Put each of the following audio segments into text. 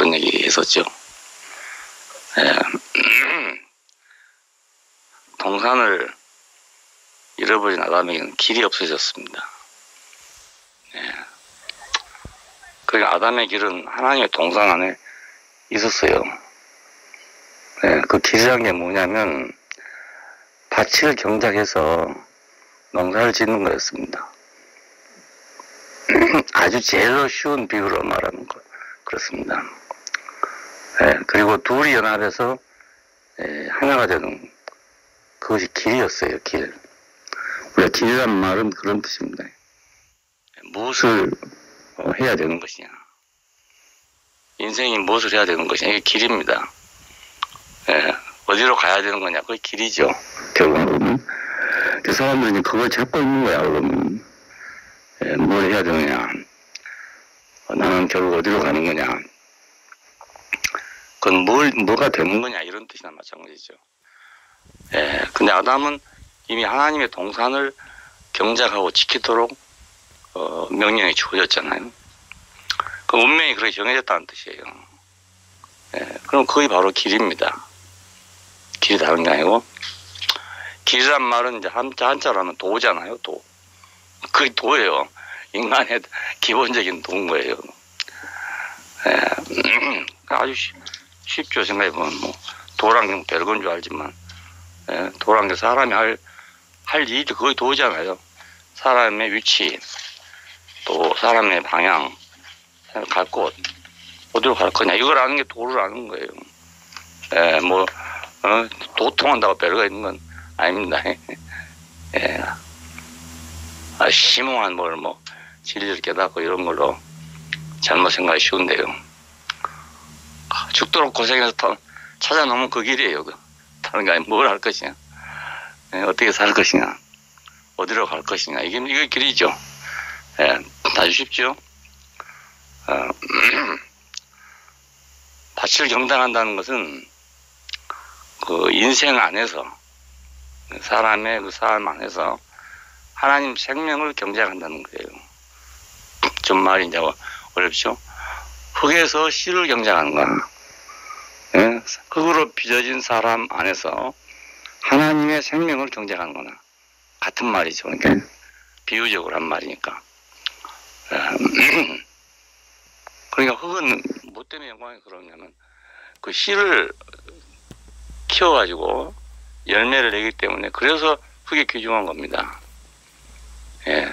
그런 얘기 했었죠. 예. 동산을 잃어버린 아담에게는 길이 없어졌습니다. 예. 그러니까 아담의 길은 하나님의 동산 안에 있었어요. 예. 그 길이란 게 뭐냐면 밭을 경작해서 농사를 짓는 거였습니다. 아주 제일 쉬운 비유로 말하는 것 그렇습니다. 예. 그리고 둘이 연합해서 하나가 되는 그것이 길이었어요. 길. 우리가 길이란 말은 그런 뜻입니다. 무엇을 해야 되는 것이냐. 인생이 무엇을 해야 되는 것이냐. 이게 길입니다. 예, 어디로 가야 되는 거냐. 그게 길이죠. 결국은. 그 사람들이 그걸 찾고 있는 거야. 그러면. 예, 뭘 해야 되느냐. 나는 결국 어디로 가는 거냐. 그건 뭐가 되는 거냐. 이런 뜻이나 마찬가지죠. 예, 근데 아담은 이미 하나님의 동산을 경작하고 지키도록 명령이 주어졌잖아요. 그 운명이 그렇게 정해졌다는 뜻이에요. 예, 그럼 그게 바로 길입니다. 길이 다른 게 아니고 길이란 말은 이제 한자로 하면 도잖아요. 도. 그게 도예요. 인간의 기본적인 도인 거예요. 예, 아주 쉽죠. 생각해보면 뭐 도란 게 별건 줄 알지만 예, 도란 게 사람이 할 일이 거의 도잖아요. 사람의 위치, 또 사람의 방향, 갈 곳, 어디로 갈 거냐. 이걸 아는 게 도를 아는 거예요. 예, 뭐, 도통한다고 별거 있는 건 아닙니다. 예. 심오한 뭘 진리를 깨닫고 이런 걸로 잘못 생각이 쉬운데요. 죽도록 고생해서 찾아놓으면 그 길이에요. 다른 게 아니고 뭘 할 것이냐. 예, 어떻게 살 것이냐. 어디로 갈 것이냐. 이게 길이죠. 예, 아주 쉽죠. 밭을 경단한다는 것은 그 인생 안에서 사람의 그 삶 안에서 하나님 생명을 경작한다는 거예요. 좀 말이 이제 어렵죠. 흙에서 씨를 경작하는 거야. 예? 흙으로 빚어진 사람 안에서 하나님의 생명을 경작하는 거나 같은 말이죠. 그러니까 비유적으로 한 말이니까. 그러니까 흙은 뭐 때문에 영광이 그러냐면 그 씨를 키워가지고 열매를 내기 때문에 그래서 흙이 귀중한 겁니다. 예.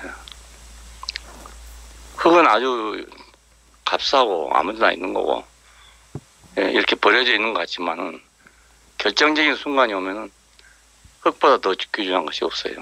흙은 아주 값싸고 아무데나 있는 거고 예, 이렇게 버려져 있는 것 같지만은 결정적인 순간이 오면은 흙보다 더 귀중한 것이 없어요.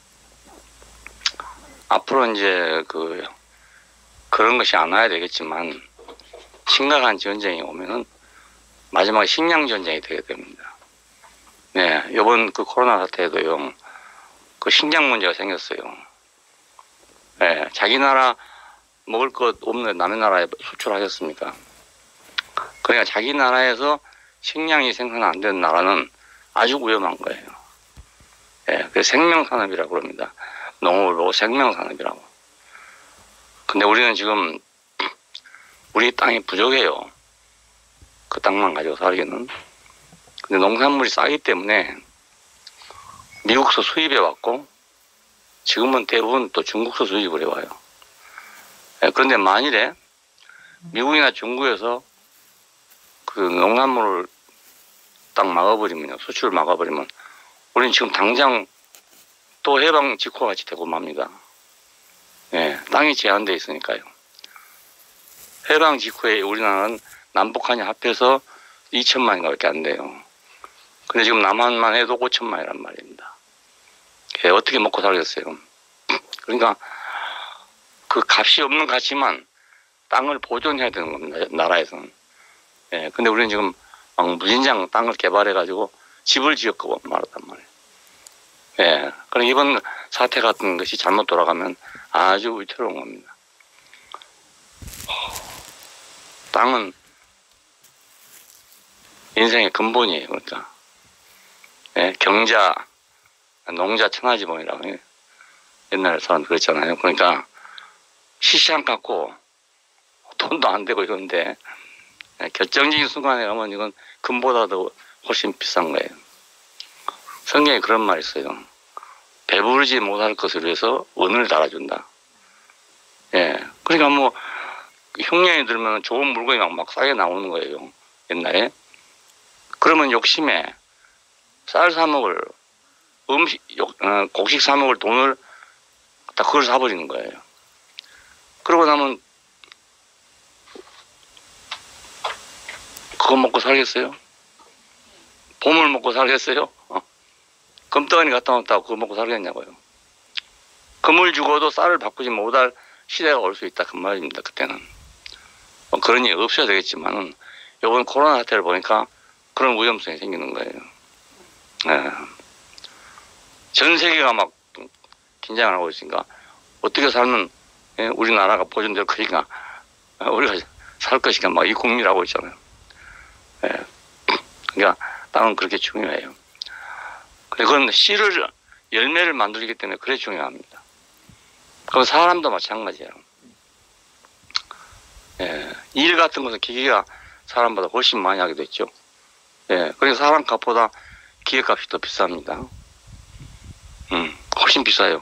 앞으로 이제 그런 것이 안 와야 되겠지만 심각한 전쟁이 오면은 마지막에 식량 전쟁이 되게 됩니다. 네, 이번 그 코로나 사태에도요, 그 식량 문제가 생겼어요. 네, 자기 나라 먹을 것 없는 남의 나라에 수출하셨습니까? 그러니까 자기 나라에서 식량이 생산 안 되는 나라는 아주 위험한 거예요. 예, 그 생명산업이라고 그럽니다. 농업을 보고 생명산업이라고. 근데 우리는 지금 우리 땅이 부족해요. 그 땅만 가지고 살기는. 근데 농산물이 싸기 때문에 미국서 수입해 왔고 지금은 대부분 또 중국서 수입을 해와요. 예, 그런데 만일에 미국이나 중국에서 그 농산물을 딱 막아버리면요, 수출을 막아버리면 우리는 지금 당장 또 해방 직후와 같이 되고 맙니다. 예, 땅이 제한되어 있으니까요. 해방 직후에 우리나라는 남북한이 합해서 2천만인가밖에 안 돼요. 근데 지금 남한만 해도 5천만이란 말입니다. 예, 어떻게 먹고 살겠어요? 그러니까 그 값이 없는 가치만 땅을 보존해야 되는 겁니다. 나라에서는. 예, 근데 우리는 지금 무진장 땅을 개발해가지고 집을 지었고 말았단 말이에요. 예, 그럼 이번 사태 같은 것이 잘못 돌아가면 아주 위태로운 겁니다. 땅은 인생의 근본이에요. 그러니까 예, 경자, 농자 천하지봉이라고 옛날 사람 그랬잖아요. 그러니까 시시한 갖고 돈도 안 되고 이런데 결정적인 순간에 가면 이건 금보다도 훨씬 비싼 거예요. 성경에 그런 말이 있어요. 배부르지 못할 것을 위해서 은을 달아준다. 예. 그러니까 뭐 흉년이 들면 좋은 물건이 막 싸게 나오는 거예요. 옛날에. 그러면 욕심에 쌀 사 먹을 곡식 사 먹을 돈을 다 그걸 사버리는 거예요. 그러고 나면 그거 먹고 살겠어요? 봄을 먹고 살겠어요? 금덩어리 갖다 놓았다고 그거 먹고 살겠냐고요. 금을 주고도 쌀을 바꾸지 못할 시대가 올 수 있다 그 말입니다. 그때는. 그런 일 없어야 되겠지만은 이번 코로나 사태를 보니까 그런 위험성이 생기는 거예요. 네. 전 세계가 막 긴장을 하고 있으니까 어떻게 살면 우리나라가 보존될 것인가, 우리가 살 것인가 막 이 고민을 하고 있잖아요. 네. 그러니까 땅은 그렇게 중요해요. 그건 씨를 열매를 만들기 때문에 그래 중요합니다. 그럼 사람도 마찬가지예요. 예, 일 같은 것은 기계가 사람보다 훨씬 많이 하게 됐죠. 예, 그래서 사람 값보다 기계값이 더 비쌉니다. 훨씬 비싸요.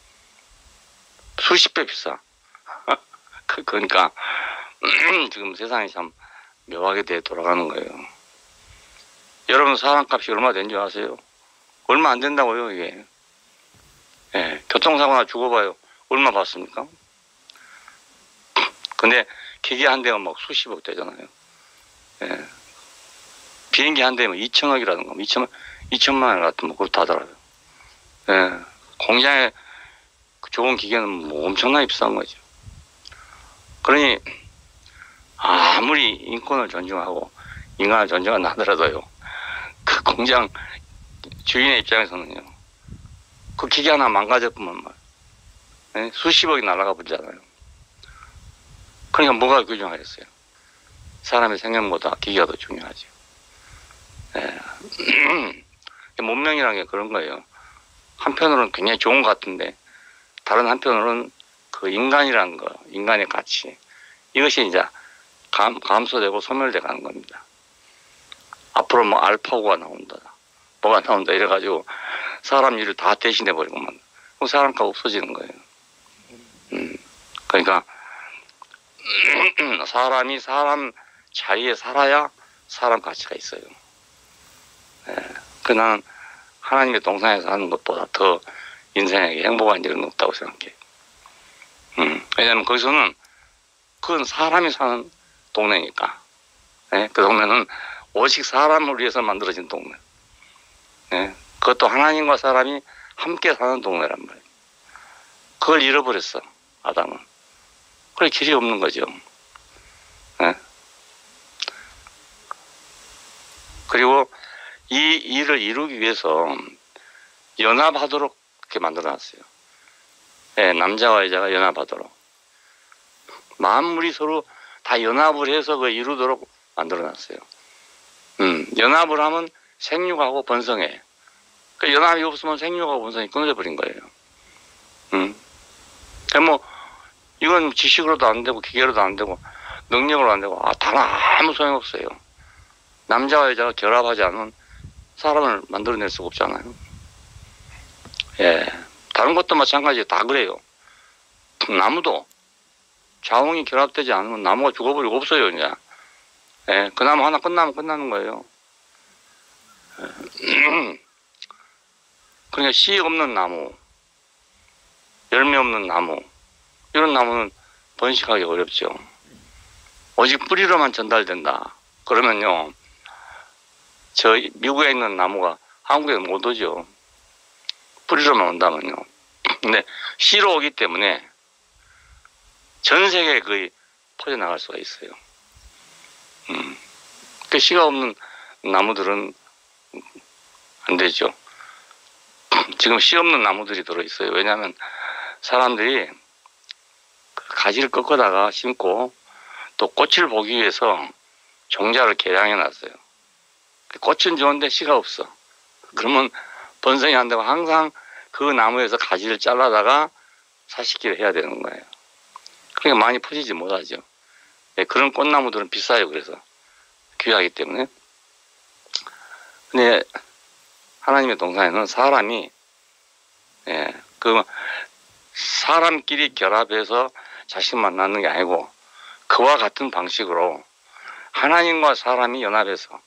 수십 배 비싸. 그러니까 지금 세상이 참 묘하게 돼 돌아가는 거예요. 여러분 사람 값이 얼마 된 줄 아세요? 얼마 안 된다고요, 이게. 예, 교통사고나 죽어봐요. 얼마 받습니까? 근데 기계 한 대가 막 수십억 되잖아요. 예. 비행기 한 대면 2천억이라든가, 2천만 원 같은 뭐 그걸 다 달아요. 예. 공장에 좋은 기계는 뭐 엄청나게 비싼 거죠. 그러니 아무리 인권을 존중하고 인간을 존중한다 하더라도요, 그 공장 주인의 입장에서는요, 그 기계 하나 망가졌구만 말, 수십억이 날아가 버리잖아요. 그러니까 뭐가 귀중하겠어요? 사람의 생명보다 기계가 더 중요하죠. 문명이라는 게 그런 거예요. 한편으로는 굉장히 좋은 것 같은데 다른 한편으로는 그 인간이라는 거, 인간의 가치, 이것이 이제 감소되고 소멸돼 가는 겁니다. 앞으로 뭐 알파고가 나온다, 뭐가 나온다 이래가지고 사람 일을 다 대신해 버리고만 사람값 없어지는 거예요. 그러니까 사람이 사람 자리에 살아야 사람 가치가 있어요. 그 나는 하나님의 동산에 사는 것보다 더 인생에게 행복한 일은 없다고 생각해요. 왜냐하면 거기서는 그건 사람이 사는 동네니까. 그 동네는 오직 사람을 위해서 만들어진 동네. 그것도 하나님과 사람이 함께 사는 동네란 말이에요. 그걸 잃어버렸어, 아담은. 그래 길이 없는 거죠. 그리고 이 일을 이루기 위해서 연합하도록 이렇게 만들어놨어요. 남자와 여자가 연합하도록. 만물이 서로 다 연합을 해서 그걸 이루도록 만들어놨어요. 연합을 하면 생육하고 번성해. 그 연합이 없으면 생육하고 번성이 끊어져 버린 거예요. 뭐 이건 지식으로도 안 되고 기계로도 안 되고 능력으로 안 되고 단 아무 소용없어요. 남자와 여자가 결합하지 않으면 사람을 만들어낼 수가 없잖아요. 예, 다른 것도 마찬가지예요. 다 그래요. 나무도 자웅이 결합되지 않으면 나무가 죽어버리고 없어요. 이제 그 나무 하나 끝나면 끝나는 거예요. 그러니까 씨 없는 나무, 열매 없는 나무, 이런 나무는 번식하기 어렵죠. 오직 뿌리로만 전달된다. 그러면요, 저 미국에 있는 나무가 한국에 못 오죠. 뿌리로만 온다면요. 근데 씨로 오기 때문에 전 세계에 거의 퍼져나갈 수가 있어요. 그 씨가 없는 나무들은 안 되죠. 지금 씨 없는 나무들이 들어있어요. 왜냐하면 사람들이 가지를 꺾어다가 심고 또 꽃을 보기 위해서 종자를 개량해 놨어요. 꽃은 좋은데 씨가 없어. 그러면 번성이 안 되고 항상 그 나무에서 가지를 잘라다가 사십기를 해야 되는 거예요. 그러니까 많이 퍼지지 못하죠. 그런 꽃나무들은 비싸요. 그래서 귀하기 때문에. 근데 하나님의 동산에는 사람이 그 사람끼리 결합해서 자식만 낳는 게 아니고 그와 같은 방식으로 하나님과 사람이 연합해서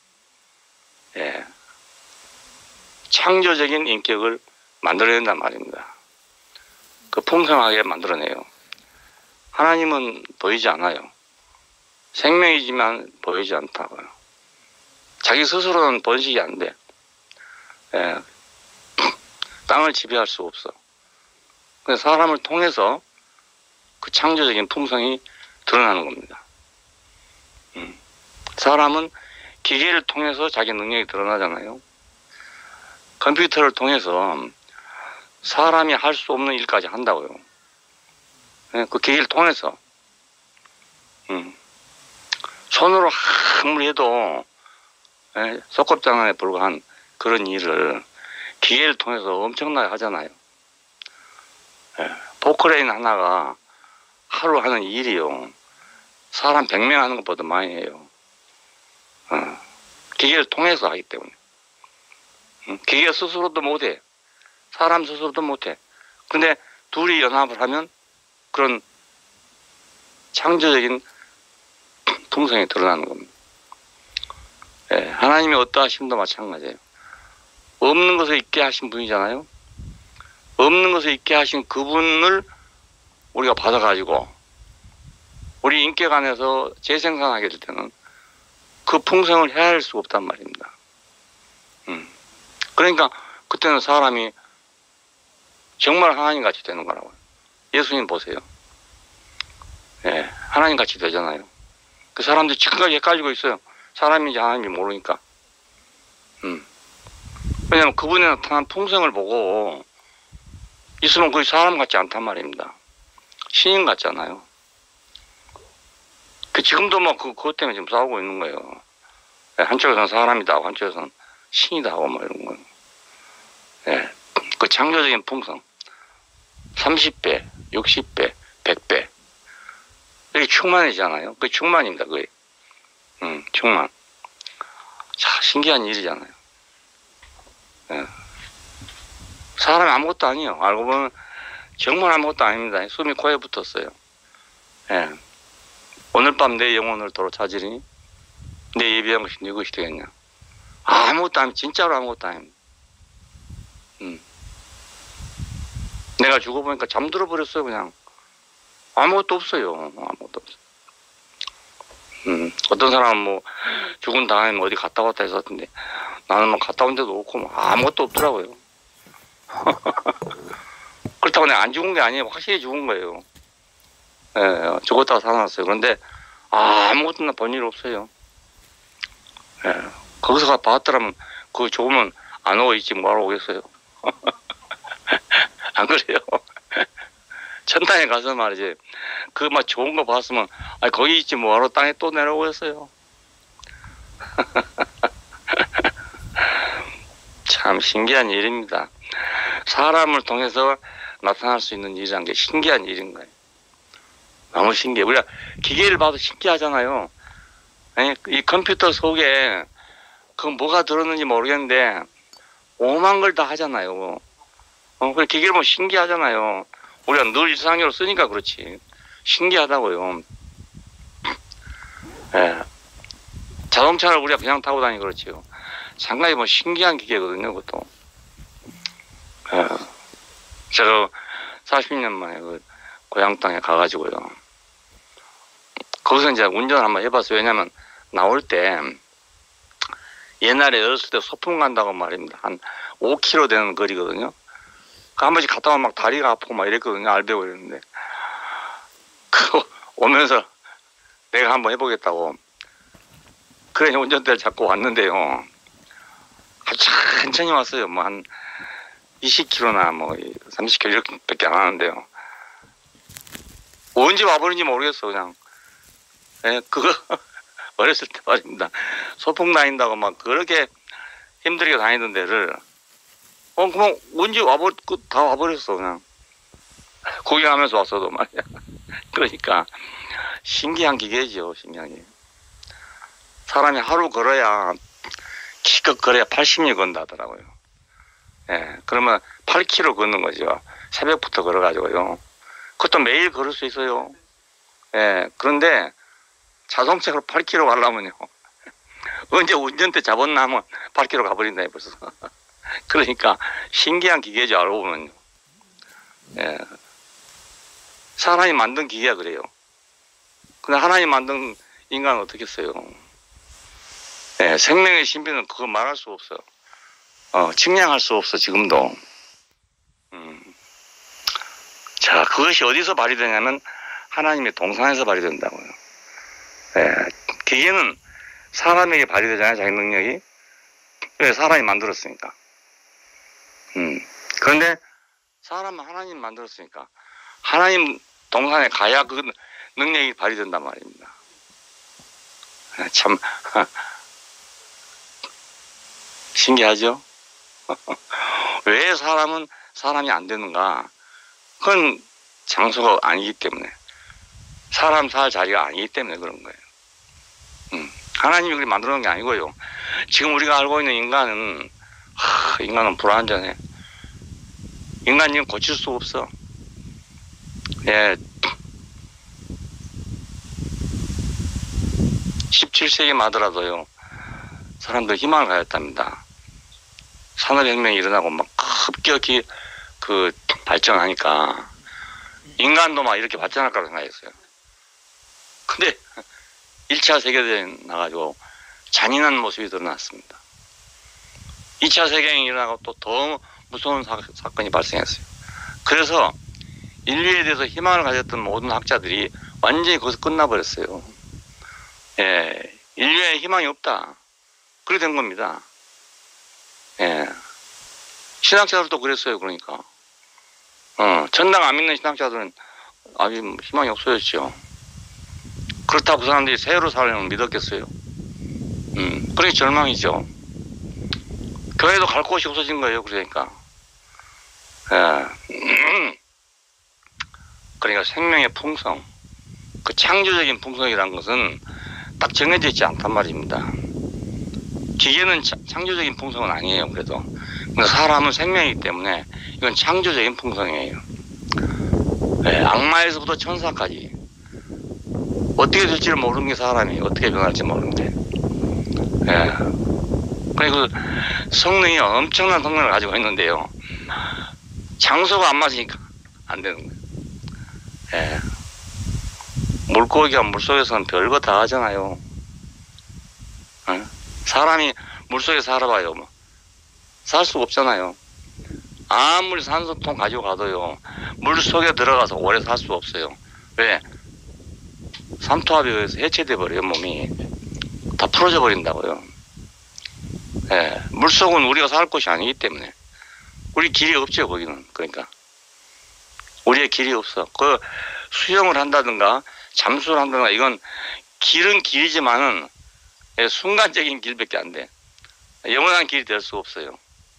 창조적인 인격을 만들어낸단 말입니다. 그 풍성하게 만들어내요. 하나님은 보이지 않아요. 생명이지만 보이지 않다고요. 자기 스스로는 번식이 안 돼. 땅을 지배할 수 없어. 그래서 사람을 통해서 그 창조적인 품성이 드러나는 겁니다. 사람은 기계를 통해서 자기 능력이 드러나잖아요. 컴퓨터를 통해서 사람이 할 수 없는 일까지 한다고요. 그 기계를 통해서. 손으로 아무리 해도 소꿉장난에 불과한 그런 일을 기계를 통해서 엄청나게 하잖아요. 포크레인 하나가 하루 하는 일이요. 사람 100명 하는 것보다 많이 해요. 기계를 통해서 하기 때문에. 기계 스스로도 못해. 사람 스스로도 못해. 근데 둘이 연합을 하면 그런 창조적인 품성이 드러나는 겁니다. 하나님이 어떠하심도 마찬가지예요. 없는 것을 있게 하신 분이잖아요. 없는 것을 있게 하신 그분을 우리가 받아가지고 우리 인격 안에서 재생산하게 될 때는 그 풍성을 헤아릴 수가 없단 말입니다. 그러니까 그때는 사람이 정말 하나님같이 되는 거라고요. 예수님 보세요. 하나님같이 되잖아요. 그 사람들이 지금까지 헷갈리고 있어요. 사람인지 하나님인지 모르니까. 왜냐하면 그분에 나타난 풍성을 보고 있으면 거의 사람 같지 않단 말입니다. 신인 같잖아요. 지금도 뭐 그것 때문에 지금 싸우고 있는 거예요. 한쪽에서는 사람이다 하고 한쪽에서는 신이다 하고 뭐 이런 거예요. 그 창조적인 풍성. 30배, 60배, 100배. 이렇게 충만해지잖아요. 그게 충만입니다, 그게. 충만. 자, 신기한 일이잖아요. 사람이 아무것도 아니에요. 알고 보면 정말 아무것도 아닙니다. 숨이 코에 붙었어요. 오늘 밤 내 영혼을 도로 찾으리니 내 예비한 것이 네 것이 되겠냐. 아무것도 아닙니다. 진짜로 아무것도 아닙니다. 내가 죽어보니까 잠들어 버렸어요. 그냥 아무것도 없어요. 아무것도 없어요. 어떤 사람은 뭐 죽은 다음에 어디 갔다 왔다 했었는데 나는 뭐 갔다 온 데도 없고 뭐 아무것도 없더라고요. 그렇다고 내가 안 죽은 게 아니에요. 확실히 죽은 거예요. 죽었다가 살아났어요. 그런데 아무것도 본 일 없어요. 거기서 봤더라면 그 죽으면 안 오고 있지 뭐하러 오겠어요. 안 그래요? 천당에 가서 말이지 그 막 좋은 거 봤으면 거기 있지 뭐하러 땅에 또 내려오겠어요. 참 신기한 일입니다. 사람을 통해서 나타날 수 있는 일이라는 게 신기한 일인 거예요. 너무 신기해. 우리가 기계를 봐도 신기하잖아요. 아니, 이 컴퓨터 속에 그 뭐가 들었는지 모르겠는데 오만 걸 다 하잖아요. 그 기계를 보면 신기하잖아요. 우리가 늘 일상적으로 쓰니까 그렇지. 신기하다고요. 자동차를 우리가 그냥 타고 다니고 그렇지요. 상당히 뭐 신기한 기계거든요, 그것도. 제가 40년 만에 그 고향 땅에 가가지고요. 거기서 이제 운전을 한번 해봤어요. 왜냐면 나올 때 옛날에 어렸을 때 소풍 간다고 말입니다. 한 5km 되는 거리거든요. 한 번씩 갔다 오면 막 다리가 아프고 막 이랬거든요. 알배고 이랬는데. 그거 오면서 내가 한번 해보겠다고. 그래, 운전대를 잡고 왔는데요. 천천히 왔어요. 뭐 한 20km나 뭐 30km 이렇게밖에 안 하는데요. 언제 와버린지 모르겠어, 그냥. 그거 어렸을 때 말입니다. 소풍 다닌다고 막 그렇게 힘들게 다니던 데를 그냥 언제 다 와버렸어, 그냥. 구경하면서 왔어도 말이야. 그러니까 신기한 기계죠, 신기한 게. 사람이 하루 걸어야, 기껏 걸어야 80리 건다 하더라고요. 예, 그러면 8km 걷는 거죠. 새벽부터 걸어가지고요. 그것도 매일 걸을 수 있어요. 예, 그런데 자동차로 8km 가려면요. 언제 운전대 잡았나 하면 8km 가버린다, 벌써. 그러니까 신기한 기계죠, 알고 보면요. 예. 사람이 만든 기계가 그래요. 근데 하나님 만든 인간은 어떻게 했어요? 예, 생명의 신비는 그거 말할 수 없어요. 측량할 수 없어, 지금도. 자, 그것이 어디서 발휘되냐면 하나님의 동산에서 발휘된다고요. 예, 기계는 사람에게 발휘되잖아요, 자기 능력이. 왜? 사람이 만들었으니까. 그런데 사람은 하나님 만들었으니까 하나님 동산에 가야 그 능력이 발휘된단 말입니다. 참 신기하죠? 왜 사람은 사람이 안 되는가? 그건 장소가 아니기 때문에, 사람 살 자리가 아니기 때문에 그런 거예요. 하나님이 그렇게 만들어 놓은 게 아니고요. 지금 우리가 알고 있는 인간은 불완전해. 인간은 고칠 수 없어. 예. 17세기만 하더라도요, 사람들 희망을 가졌답니다. 산업혁명이 일어나고 막 급격히 그 발전하니까 인간도 막 이렇게 발전할 거라고 생각했어요. 근데 1차 세계대전이 나가지고 잔인한 모습이 드러났습니다. 2차 세계대전이 일어나고 또 더 무서운 사건이 발생했어요. 그래서 인류에 대해서 희망을 가졌던 모든 학자들이 완전히 거기서 끝나버렸어요. 예, 인류에 희망이 없다. 그렇게 된 겁니다. 예. 신학자들도 그랬어요, 그러니까. 전당 안 믿는 신학자들은 아주 희망이 없어졌죠. 그렇다고 그 사람들이 새로 살려면 믿었겠어요. 그러니 절망이죠. 교회도 갈 곳이 없어진 거예요, 그러니까. 예. 그러니까 생명의 풍성, 그 창조적인 풍성이라는 것은 딱 정해져 있지 않단 말입니다. 기계는 창조적인 풍성은 아니에요, 그래도. 사람은 생명이기 때문에 이건 창조적인 풍성이에요. 예, 악마에서부터 천사까지 어떻게 될지를 모르는 게 사람이에요. 어떻게 변할지 모르는데. 예. 그리고 성능이 엄청난 성능을 가지고 있는데요, 장소가 안 맞으니까 안 되는 거예요. 예. 물고기가 물속에서는 별거 다 하잖아요. 예? 사람이 물속에 살아봐요. 뭐. 살 수가 없잖아요. 아무리 산소통 가지고 가도요, 물속에 들어가서 오래 살 수 없어요. 왜? 삼투압에 의해서 해체돼 버려요, 몸이. 다 풀어져 버린다고요. 예. 물속은 우리가 살 곳이 아니기 때문에. 우리 길이 없죠, 거기는. 그러니까. 우리의 길이 없어. 그 수영을 한다든가 잠수를 한다든가, 이건 길은 길이지만은 순간적인 길밖에 안 돼. 영원한 길이 될 수 없어요.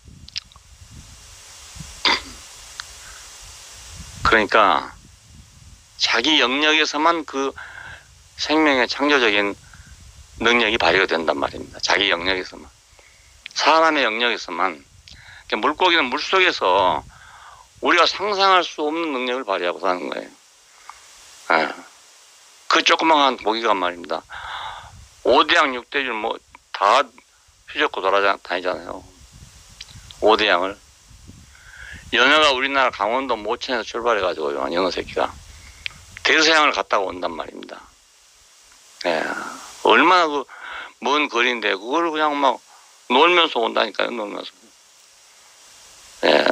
그러니까 자기 영역에서만 그 생명의 창조적인 능력이 발휘가 된단 말입니다. 자기 영역에서만. 사람의 영역에서만. 물고기는 물속에서 우리가 상상할 수 없는 능력을 발휘하고 사는 거예요. 예. 그 조그마한 고기가 말입니다. 5대양 6대줄 뭐 다 휘젓고 돌아다니잖아요. 5대양을. 연어가 우리나라 강원도 모천에서 출발해가지고요, 연어 새끼가 대서양을 갔다가 온단 말입니다. 예. 얼마나 그 먼 거리인데 그걸 그냥 막 놀면서 온다니까요, 놀면서. 예.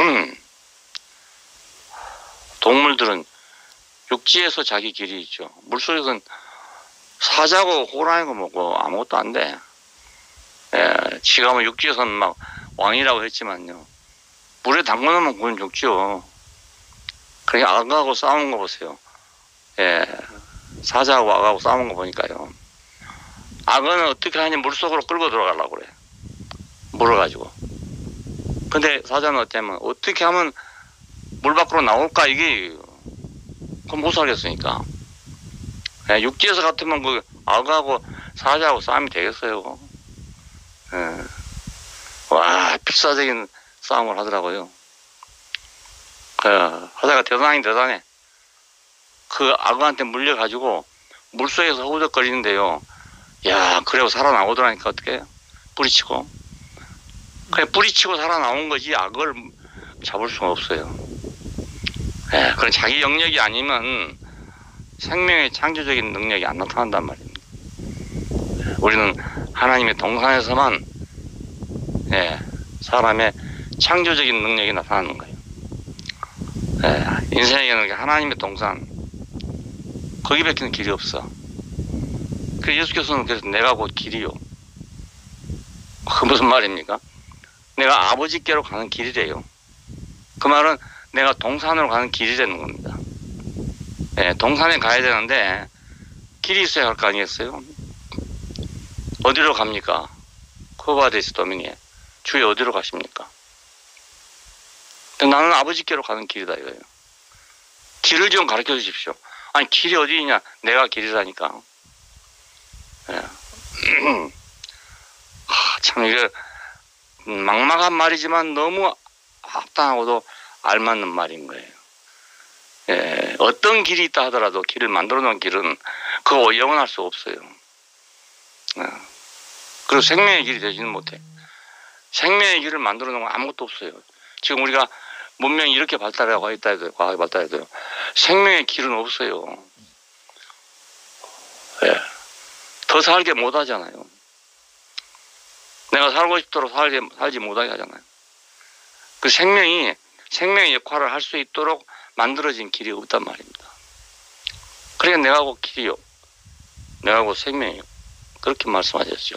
동물들은 육지에서 자기 길이 있죠. 물속에서는 사자고 호랑이고 뭐고 아무것도 안 돼. 예, 지가 뭐 육지에서는 막 왕이라고 했지만요, 물에 담궈놓으면 그건 죽죠. 그러니까 악어하고 싸우는 거 보세요. 예, 사자하고 악어하고 싸우는 거 보니까요, 악어는 어떻게 하냐, 물속으로 끌고 들어가려고 그래, 물어가지고. 근데 사자는 어쩌면 어떻게 하면 물 밖으로 나올까, 이게 그건 못 살겠으니까. 예, 육지에서 같으면 그 악어하고 사자하고 싸움이 되겠어요? 예. 와, 필사적인 싸움을 하더라고요. 사자가 대단해. 그 악어한테 물려가지고 물속에서 허우적거리는데요. 야, 그래고 살아나오더라니까, 어떻게? 뿌리치고. 그냥 뿌리치고 살아나온 거지, 악어를 잡을 수가 없어요. 예, 그런 자기 영역이 아니면 생명의 창조적인 능력이 안 나타난단 말입니다. 우리는 하나님의 동산에서만, 예, 사람의 창조적인 능력이 나타나는 거예요. 예, 인생에는 하나님의 동산, 거기밖에는 길이 없어. 그래서 예수께서는 그래서 내가 곧 길이요. 그 무슨 말입니까? 내가 아버지께로 가는 길이래요. 그 말은 내가 동산으로 가는 길이라는 겁니다. 예, 동산에 가야 되는데 길이 있어야 할 거 아니겠어요? 어디로 갑니까? 코바데스 도미니에 주에 어디로 가십니까? 나는 아버지께로 가는 길이다 이거예요. 길을 좀 가르쳐 주십시오. 아니, 길이 어디 있냐? 내가 길이라니까. 예. 참 이게 막막한 말이지만 너무 합당하고도 알맞는 말인 거예요. 예, 어떤 길이 있다 하더라도 길을 만들어 놓은 길은 그거 영원할 수 없어요. 예. 그리고 생명의 길이 되지는 못해. 생명의 길을 만들어 놓은 건 아무것도 없어요. 지금 우리가 문명이 이렇게 발달하고 있다 해도, 과학이 발달해도요, 생명의 길은 없어요. 예. 더 살게 못 하잖아요. 내가 살고 싶도록 살지 못하게 하잖아요. 그 생명의 역할을 할 수 있도록 만들어진 길이 없단 말입니다. 그러니까 내가 곧 길이요. 내가 곧 생명이요. 그렇게 말씀하셨죠.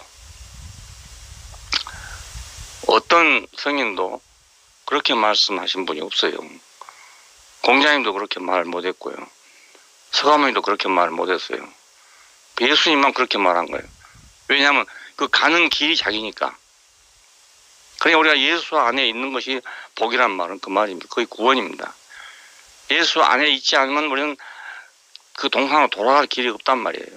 어떤 성인도 그렇게 말씀하신 분이 없어요. 공자님도 그렇게 말 못했고요. 서가모니도 그렇게 말 못했어요. 예수님만 그렇게 말한 거예요. 왜냐하면 그 가는 길이 자기니까. 그러니까 우리가 예수 안에 있는 것이 복이란 말은 그 말입니다. 거의 구원입니다. 예수 안에 있지 않으면 우리는 그 동산으로 돌아갈 길이 없단 말이에요.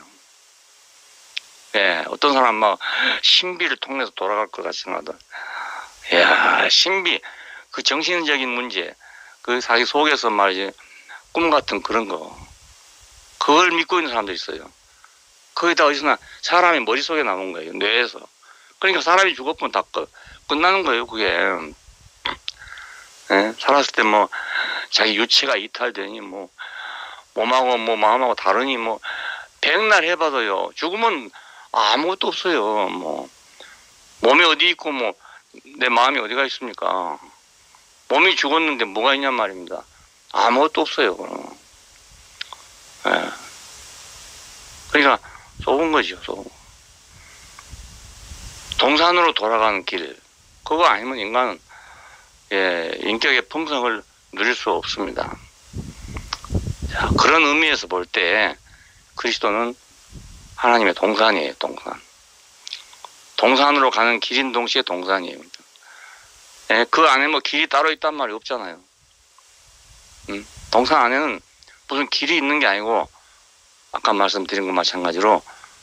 예, 어떤 사람 막 신비를 통해서 돌아갈 것 같이 생각하다. 야, 신비, 그 정신적인 문제, 그 자기 속에서 말이지 꿈 같은 그런 거, 그걸 믿고 있는 사람도 있어요. 거기다 어디서나 사람의 머릿속에 남은 거예요. 뇌에서. 그러니까 사람이 죽었으면 다 끝나는 거예요, 그게. 예? 살았을 때 뭐 자기 유체가 이탈되니 뭐 몸하고 뭐 마음하고 다르니 뭐 백날 해봐도요, 죽으면 아무것도 없어요. 뭐 몸이 어디 있고 뭐 내 마음이 어디가 있습니까? 몸이 죽었는데 뭐가 있냔 말입니다. 아무것도 없어요. 예. 그러니까 속은 거죠, 속. 동산으로 돌아가는 길, 그거 아니면 인간은, 예, 인격의 풍성을 누릴 수 없습니다. 자, 그런 의미에서 볼 때 그리스도는 하나님의 동산이에요, 동산. 동산으로 가는 길인 동시에 동산이에요. 예, 그 안에 뭐 길이 따로 있단 말이 없잖아요. 동산 안에는 무슨 길이 있는 게 아니고, 아까 말씀드린 것 마찬가지로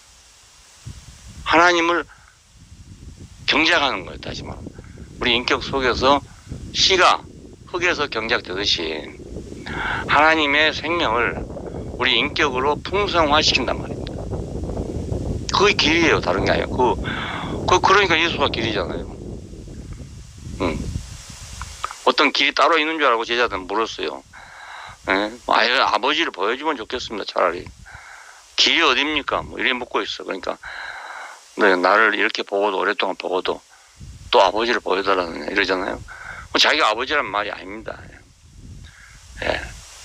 하나님을 경작하는 거예요. 다시 말하면 우리 인격 속에서 씨가 흙에서 경작되듯이 하나님의 생명을 우리 인격으로 풍성화시킨단 말입니다. 그게 길이에요. 다른 게 아니에요. 그러니까 예수가 길이잖아요. 어떤 길이 따로 있는 줄 알고 제자들은 물었어요. 예? 아예 아버지를 보여주면 좋겠습니다. 차라리. 길이 어딥니까? 뭐 이래 묻고 있어. 그러니까 네, 나를 이렇게 보고도 오랫동안 보고도 또 아버지를 보여달라는 이러잖아요. 자기가 아버지란 말이 아닙니다. 예.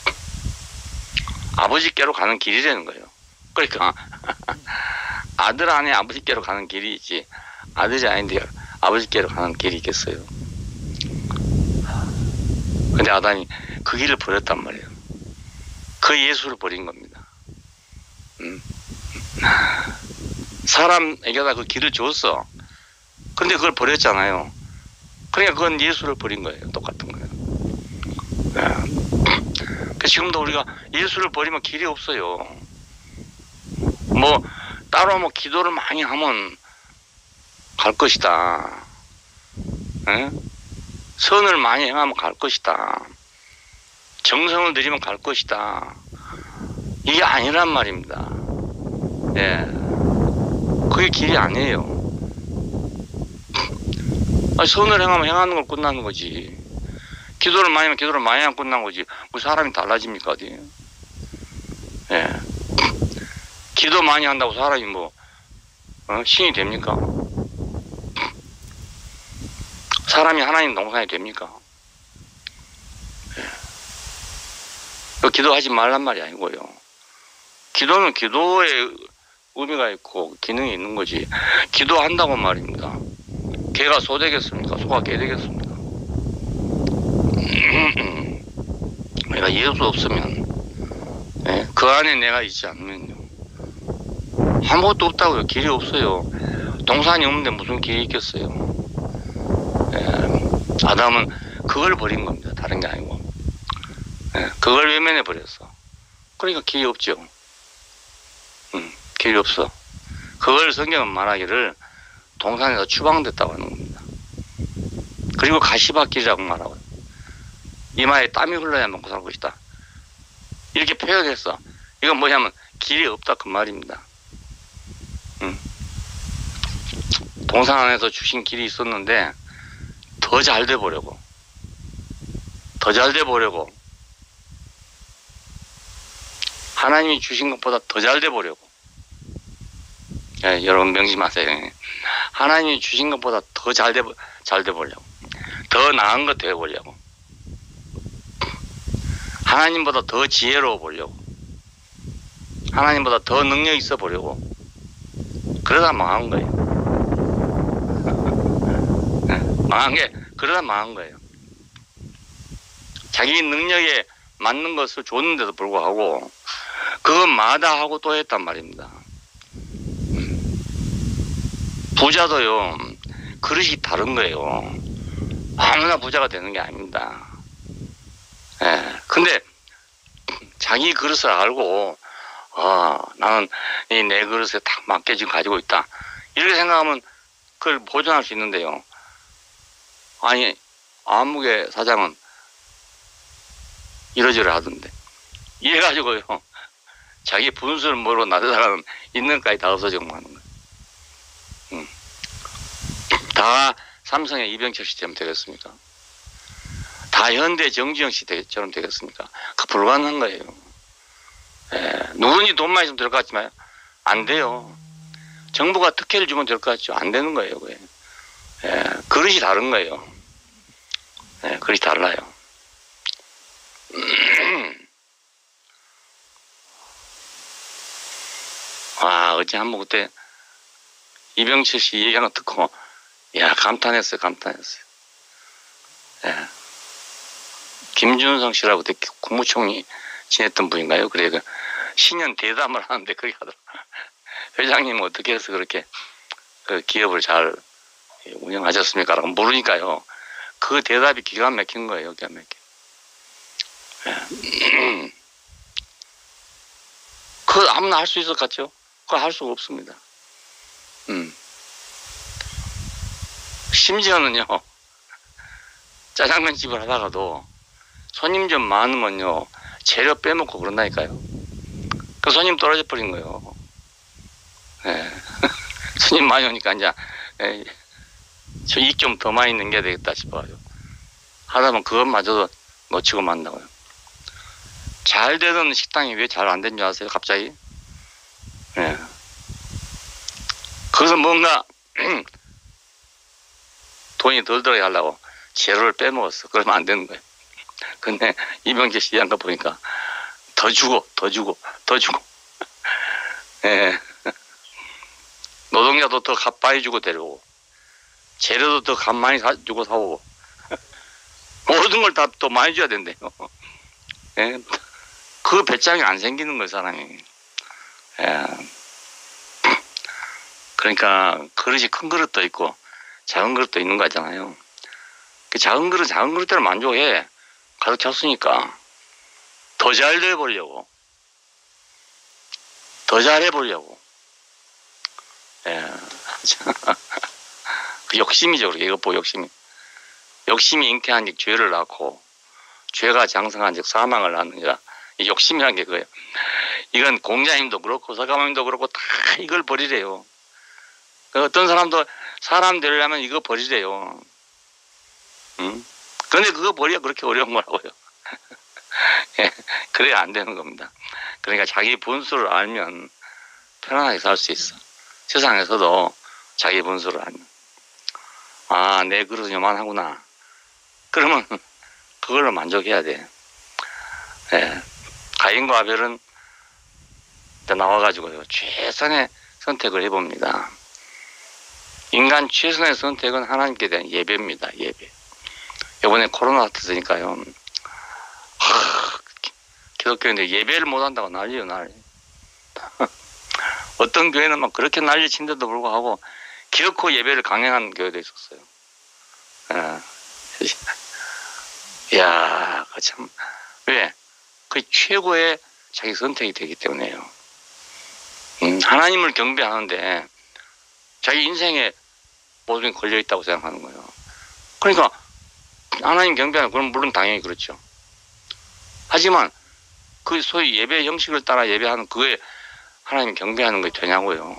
아버지께로 가는 길이라는 거예요. 그러니까 아들 안에 아버지께로 가는 길이 있지, 아들이 아닌데 아버지께로 가는 길이 있겠어요? 근데 아담이 그 길을 버렸단 말이에요. 그 예수를 버린 겁니다. 사람에게다 그 길을 줬어. 근데 그걸 버렸잖아요. 그러니까 그건 예수를 버린 거예요. 똑같은 거예요. 지금도 우리가 예수를 버리면 길이 없어요. 뭐 따로 뭐 기도를 많이 하면 갈 것이다. 에? 선을 많이 행하면 갈 것이다. 정성을 들이면 갈 것이다. 이게 아니란 말입니다. 예. 그게 길이 아니에요. 아니, 선을 행하면 행하는 걸 끝나는 거지. 기도를 많이 하면 기도를 많이 하면 끝난 거지. 뭐 사람이 달라집니까, 어디? 예. 기도 많이 한다고 사람이 뭐, 신이 됩니까? 사람이 하나님 동산이 됩니까? 예. 기도하지 말란 말이 아니고요. 기도는 기도의 의미가 있고 기능이 있는 거지. 기도한다고 말입니다. 개가 소 되겠습니까? 소가 개 되겠습니까? 내가 예수 없으면, 예, 그 안에 내가 있지 않으면요, 아무것도 없다고요. 길이 없어요. 동산이 없는데 무슨 길이 있겠어요. 예, 아담은 그걸 버린 겁니다. 다른 게 아니고. 예, 그걸 외면해 버렸어. 그러니까 길이 없죠. 길이 없어. 그걸 성경은 말하기를 동산에서 추방됐다고 하는 겁니다. 그리고 가시밭길이라고 말하고요. 이마에 땀이 흘러야 먹고 살 것이다. 이렇게 표현했어. 이건 뭐냐면 길이 없다 그 말입니다. 동산 안에서 주신 길이 있었는데 더 잘 돼 보려고, 더 잘 돼 보려고, 하나님이 주신 것보다 더 잘 돼 보려고. 예, 여러분 명심하세요. 하나님이 주신 것보다 더 잘 돼 보려고, 더 나은 것 돼 보려고, 하나님보다 더 지혜로워 보려고, 하나님보다 더 능력 있어 보려고. 그러다 망한 거예요. 망한 게 그러다 망한 거예요. 자기 능력에 맞는 것을 줬는데도 불구하고 그것마다 하고 또 했단 말입니다. 부자도요, 그릇이 다른 거예요. 아무나 부자가 되는 게 아닙니다. 예. 근데 자기 그릇을 알고, 나는 이 내 그릇에 딱 맞게 지금 가지고 있다, 이렇게 생각하면 그걸 보존할 수 있는데요. 아니, 안무개 사장은 이러저러 하던데, 이래가지고요, 자기 분수를 모르고 나대다가는 있는 것까지 다 없어지고 하는 거예요. 다 삼성의 이병철 씨처럼 되겠습니까? 다 현대 정주영 씨처럼 되겠습니까? 그 불가능한 거예요. 예, 누구든지 돈만 있으면 될 것 같지만 안 돼요. 정부가 특혜를 주면 될 것 같죠? 안 되는 거예요. 그게. 예, 그릇이 다른 거예요. 예, 그릇이 달라요. 어제 한번 그때 이병철 씨 얘기하는 거 듣고, 야, 감탄했어요. 예. 김준성 씨라고 그때 국무총리 지냈던 분인가요? 그래, 그 신년 대담을 하는데 그렇게 하더라고요. 회장님 어떻게 해서 그렇게 그 기업을 잘 운영하셨습니까? 라고 물으니까요, 그 대답이 기가 막힌 거예요. 기가 막혀. 예. 그거 아무나 할 수 있을 것 같죠? 그거 할 수가 없습니다. 심지어는요, 짜장면 집을 하다가도 손님 좀 많으면요, 재료 빼먹고 그런다니까요. 그 손님 떨어져 버린 거예요. 예. 손님 많이 오니까 이제, 저 이익 좀 더 많이 남겨야 되겠다 싶어가지고 하다 보면 그것마저도 놓치고 만다고요. 잘 되던 식당이 왜 잘 안 된 줄 아세요? 갑자기? 예. 거기서 뭔가 돈이 덜 들어야 하려고 재료를 빼먹었어. 그러면 안 되는 거예요. 근데 이병재 씨 한 거 보니까 더 주고. 예. 노동자도 더 값 많이 주고 데려오고, 재료도 더 값 많이 주고 사오고, 모든 걸 다 또 많이 줘야 된대요. 예. 그 배짱이 안 생기는 거예요, 사람이. 예. 그러니까 그릇이 큰 그릇도 있고 작은 그릇도 있는 거잖아요. 그 작은 그릇대로 만족해. 가득 찼으니까 더 잘 돼 보려고, 더 잘해 보려고, 예. 그 욕심이죠. 이거 보 욕심이. 욕심이 잉태한 즉 죄를 낳고 죄가 장성한 즉 사망을 낳느니라. 이 욕심이란 게 그거예요. 이건 공자님도 그렇고 서가모님도 그렇고 다 이걸 버리래요. 어떤 사람도 사람 되려면 이거 버리래요. 응? 근데 그거 버리기가 그렇게 어려운 거라고요. 예, 그래야 안 되는 겁니다. 그러니까 자기 분수를 알면 편안하게 살 수 있어. 세상에서도 자기 분수를 알면. 아, 내 그릇은 요만하구나. 그러면 그걸로 만족해야 돼. 예. 가인과 아벨은 나와가지고요. 최선의 선택을 해봅니다. 인간 최선의 선택은 하나님께 대한 예배입니다. 예배. 이번에 코로나 터지니까요. 기독교인들 예배를 못한다고 난리요, 난리. 어떤 교회는 막 그렇게 난리 친데도 불구하고 기어코 예배를 강행한 교회도 있었어요. 이야, 그 참. 왜? 그 최고의 자기 선택이 되기 때문에요. 하나님을 경배하는데 자기 인생에 모든 게 걸려있다고 생각하는 거예요. 그러니까 하나님 경배하는 그럼 물론 당연히 그렇죠. 하지만 그 소위 예배 형식을 따라 예배하는 그게 하나님 경배하는 게 되냐고요.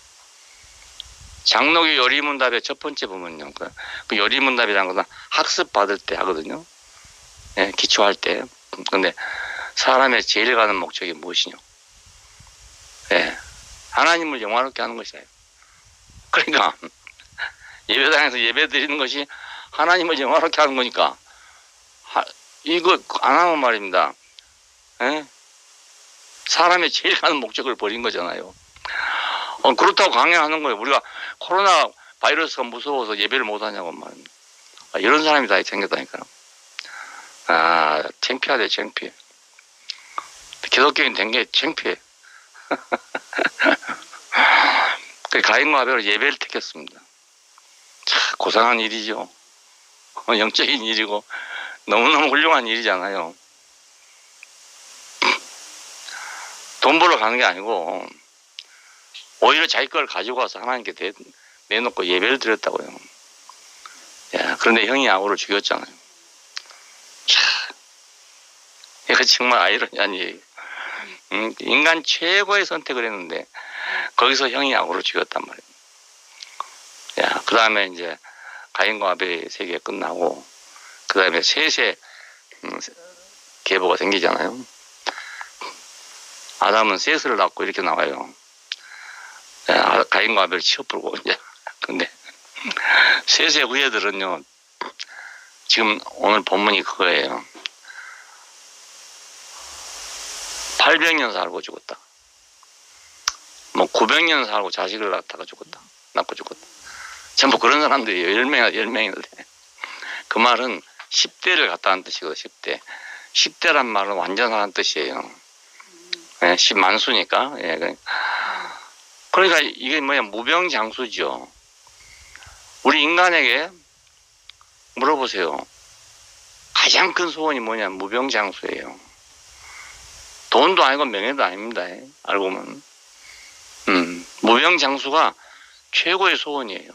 장로교 요리문답의 첫 번째 부분은요. 그 요리문답이라는 것은 학습 받을 때 하거든요. 예, 기초할 때. 근데 사람의 제일 가는 목적이 무엇이냐? 예, 하나님을 영화롭게 하는 것이에요. 그러니까 예배당에서 예배 드리는 것이 하나님을 영화롭게 하는 거니까 이거 안 하면 말입니다. 예? 사람의 제일 가는 목적을 버린 거잖아요. 그렇다고 강행하는 거예요. 우리가 코로나 바이러스가 무서워서 예배를 못 하냐고 말입니다. 이런 사람이 다 생겼다니까요. 아, 창피하대, 창피해. 기독교인 된 게 창피해. 가인과 아벨은 예배를 택했습니다. 참 고상한 일이죠. 영적인 일이고 너무너무 훌륭한 일이잖아요. 돈 벌러 가는 게 아니고 오히려 자기 걸 가지고 와서 하나님께 내놓고 예배를 드렸다고요. 야, 그런데 형이 아우를 죽였잖아요. 참, 이거 정말 아이러니한 일이에요. 인간 최고의 선택을 했는데 거기서 형이 아우를 죽였단 말이에요. 야, 그 다음에 이제 가인과 아벨의 세계가 끝나고 그 다음에 셋의 계보가 생기잖아요. 아담은 셋을 낳고 이렇게 나와요. 야, 가인과 아벨을 치워풀고 이제 근데 셋의 후예들은요. 지금 오늘 본문이 그거예요. 800년 살고 죽었다. 뭐 900년 살고 자식을 낳다가 죽었다. 낳고 죽었다. 전부 그런 사람들이 10명이나 돼. 그 말은 10대를 갖다는 뜻이거든. 10대. 10대란 말은 완전한 뜻이에요. 예, 10만수니까. 예. 그러니까 이게 뭐냐, 무병장수죠. 우리 인간에게 물어보세요. 가장 큰 소원이 뭐냐, 무병장수예요. 돈도 아니고 명예도 아닙니다. 알고 보면. 무병장수가 최고의 소원이에요.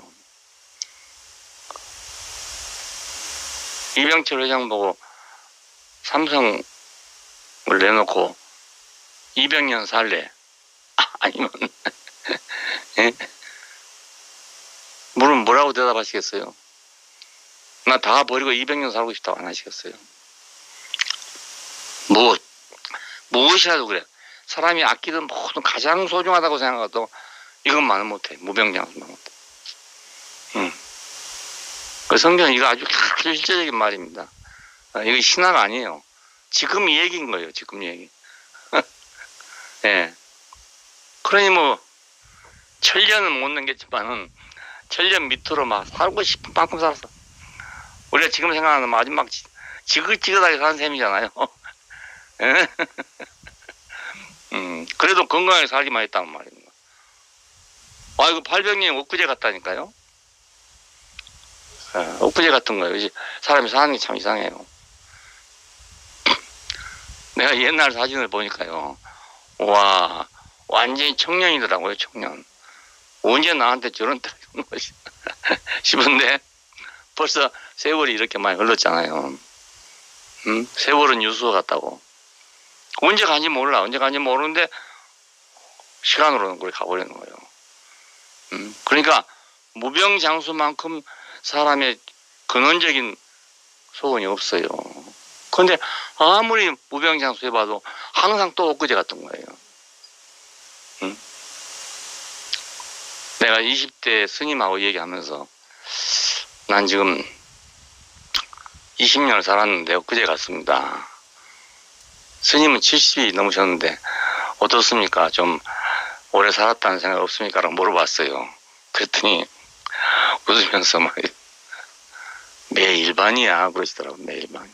이병철 회장 보고 삼성을 내놓고 200년 살래? 아니면 예? 물은 뭐라고 대답하시겠어요? 나 다 버리고 200년 살고 싶다고 안 하시겠어요? 무엇이라도 그래. 사람이 아끼던 모든 가장 소중하다고 생각해도 이것만은 못해. 무병장수만 못해. 그 성경은 이거 아주 실제적인 말입니다. 이거 신화가 아니에요. 지금 이 얘기인 거예요. 지금 이 얘기. 예. 그러니 뭐 천년은 못 넘겼지만은 천년 밑으로 막 살고 싶은 만큼 살았어. 우리가 지금 생각하는 마지막 지긋지긋하게 사는 셈이잖아요. 예? 그래도 건강하게 살기만 했단 말입니다. 아, 이거 800년 엊그제 같다니까요. 엊그제 같은 거예요. 사람이 사는 게 참 이상해요. 내가 옛날 사진을 보니까요. 와, 완전히 청년이더라고요, 청년. 언제 나한테 저런 딸이 오는 것이 싶은데 벌써 세월이 이렇게 많이 흘렀잖아요. 세월은 유수와 같다고. 언제 간지 몰라. 언제 간지 모르는데 시간으로는 그렇게 가버리는 거예요. 그러니까 무병장수만큼 사람의 근원적인 소원이 없어요. 그런데 아무리 무병장수 해봐도 항상 또 엊그제 같은 거예요. 내가 20대 스님하고 얘기하면서 난 지금 20년을 살았는데 엊그제 갔습니다. 스님은 70이 넘으셨는데 어떻습니까? 좀 오래 살았다는 생각 없습니까? 라고 물어봤어요. 그랬더니 웃으면서 막 매일반이야 그러시더라고요. 매일반.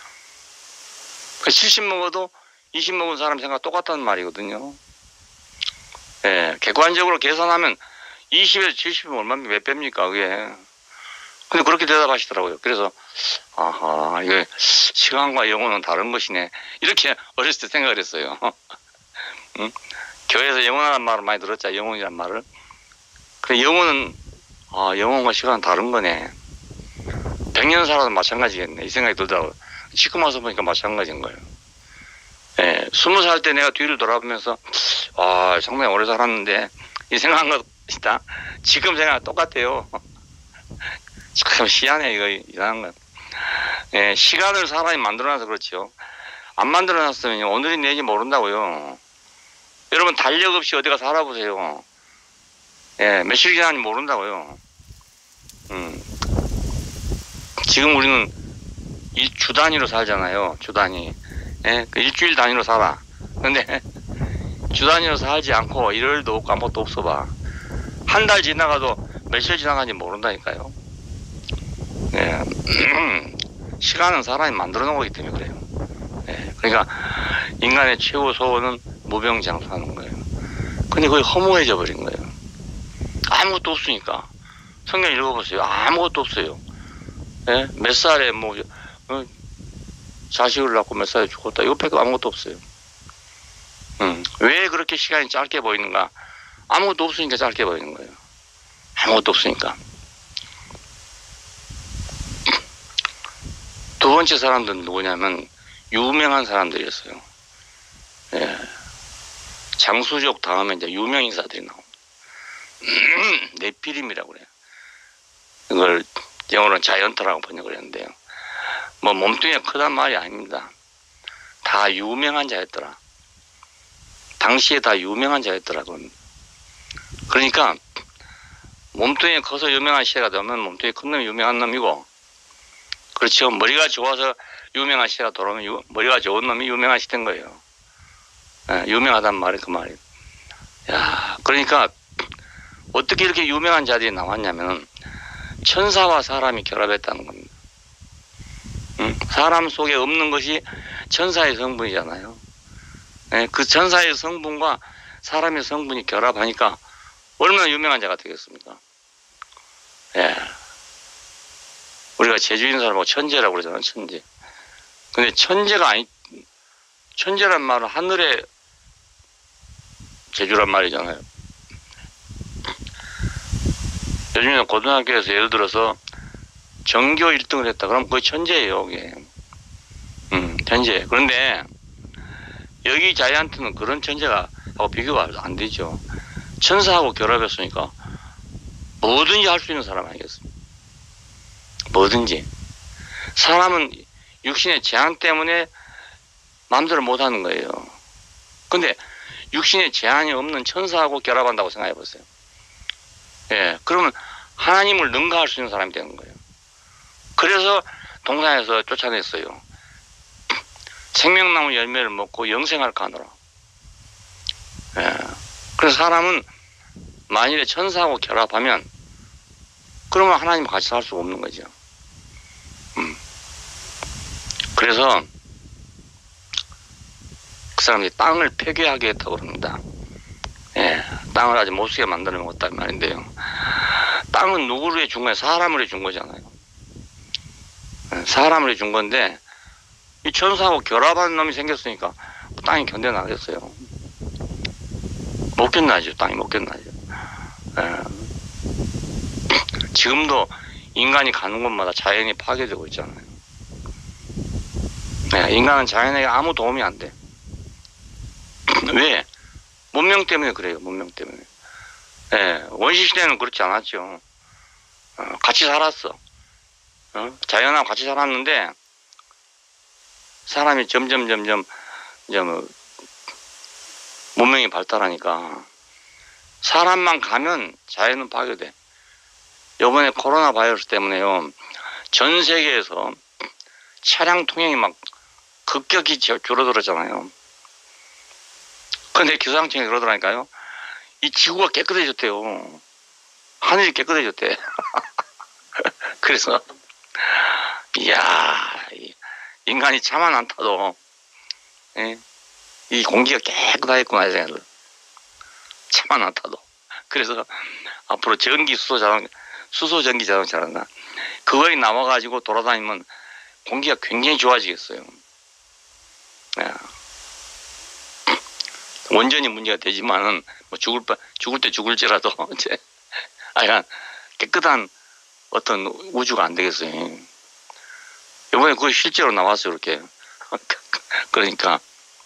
70 먹어도 20 먹은 사람 생각 똑같다는 말이거든요. 예, 객관적으로 계산하면 20에서 70이면 얼마면 몇 배입니까 그게. 근데 그렇게 대답하시더라고요. 그래서 아하, 이게 시간과 영혼은 다른 것이네, 이렇게 어렸을 때 생각을 했어요. 응? 교회에서 영혼이라는 말을 많이 들었죠. 영혼이란 말을. 근데 영혼은 영혼과 시간은 다른 거네. 100년 살아도 마찬가지겠네, 이 생각이 들더라고요. 지금 와서 보니까 마찬가지인 거예요. 예, 20살 때 내가 뒤를 돌아보면서 상당히 오래 살았는데 이 생각한 것이다. 지금 생각 똑같아요. 참 희한해, 이거 이상한 거. 예, 시간을 사람이 만들어놔서 그렇지요. 안 만들어놨으면 오늘이 내일이 모른다고요. 여러분 달력 없이 어디가 살아보세요. 예, 며칠 지나는지 모른다고요. 지금 우리는 주 단위로 살잖아요. 주 단위. 예, 그 일주일 단위로 살아. 근데 주 단위로 살지 않고 일요일도 없고 아무것도 없어 봐. 한 달 지나가도 며칠 지나가는지 모른다니까요. 예. 시간은 사람이 만들어 놓은 거기 때문에 그래요. 예. 그러니까 인간의 최고 소원은 무병장수하는 거예요. 근데 거의 허무해져 버린 거예요. 아무것도 없으니까. 성경 읽어보세요. 아무것도 없어요. 예? 몇 살에 자식을 낳고 몇 살에 죽었다, 이것밖에 아무것도 없어요. 왜 그렇게 시간이 짧게 보이는가? 아무것도 없으니까 짧게 보이는 거예요. 아무것도 없으니까. 두 번째 사람들은 누구냐면 유명한 사람들이었어요. 예. 장수족 다음에 이제 유명 인사들이 나옵니다. 네피림이라고 그래요. 이걸 영어로는 자이언트라고 번역을 했는데요. 뭐 몸뚱이가 크단 말이 아닙니다. 다 유명한 자였더라. 당시에 다 유명한 자였더라고. 그러니까 몸뚱이가 커서 유명한 시대가 되면 몸뚱이 큰 놈이 유명한 놈이고, 그렇죠. 머리가 좋아서 유명한 시대가 돌아오면 머리가 좋은 놈이 유명한 시대인 거예요. 예, 유명하단 말이 그 말이에요. 야, 그러니까 어떻게 이렇게 유명한 자들이 나왔냐면 천사와 사람이 결합했다는 겁니다. 사람 속에 없는 것이 천사의 성분이잖아요. 예, 그 천사의 성분과 사람의 성분이 결합하니까 얼마나 유명한 자가 되겠습니까? 예. 우리가 제주인 사람하고 천재라고 그러잖아요, 천재. 근데 천재란 말은 하늘의 제주란 말이잖아요. 요즘에 고등학교에서 예를 들어서 전교 1등을 했다. 그럼 그게 천재예요, 그게. 천재. 그런데 여기 자이언트는 그런 천재가 하고 비교가 안 되죠. 천사하고 결합했으니까 뭐든지 할 수 있는 사람 아니겠습니까? 뭐든지. 사람은 육신의 제한 때문에 마음대로 못하는 거예요. 근데 육신의 제한이 없는 천사하고 결합한다고 생각해 보세요. 예, 그러면 하나님을 능가할 수 있는 사람이 되는 거예요. 그래서 동산에서 쫓아냈어요. 생명나무 열매를 먹고 영생할 가노라. 예, 그래서 사람은 만일에 천사하고 결합하면 그러면 하나님과 같이 살 수가 없는 거죠. 그래서 그 사람들이 땅을 폐괴하게 했다고 그럽니다. 예, 땅을 아주 못쓰게 만들어 먹었단 말인데요. 땅은 누구를 준 거예요? 사람을 준 거잖아요. 사람을 준 건데 이 천사하고 결합하는 놈이 생겼으니까 땅이 견뎌나겠어요? 못 견나죠. 땅이 못 견나죠. 지금도 인간이 가는 곳마다 자연이 파괴되고 있잖아요. 인간은 자연에게 아무 도움이 안 돼. 왜? 문명 때문에 그래요. 문명 때문에. 원시시대는 그렇지 않았죠. 같이 살았어. 자연하고 같이 살았는데 사람이 점점 이제 뭐 문명이 발달하니까 사람만 가면 자연은 파괴돼. 요번에 코로나 바이러스 때문에요. 전 세계에서 차량 통행이 막 급격히 줄어들었잖아요. 근데 기상청이 그러더라니까요. 이 지구가 깨끗해졌대요. 하늘이 깨끗해졌대. 그래서 이야, 인간이 차만 안 타도 이 공기가 깨끗하겠구나 이 생각을. 차만 안 타도. 그래서 앞으로 수소 전기 자동차란다. 그거에 나와가지고 돌아다니면 공기가 굉장히 좋아지겠어요. 원전이 문제가 되지만은 뭐 죽을 때 죽을지라도 이제 약간 깨끗한 어떤 우주가 안 되겠어요. 이번에 그거 실제로 나왔어요, 이렇게. 그러니까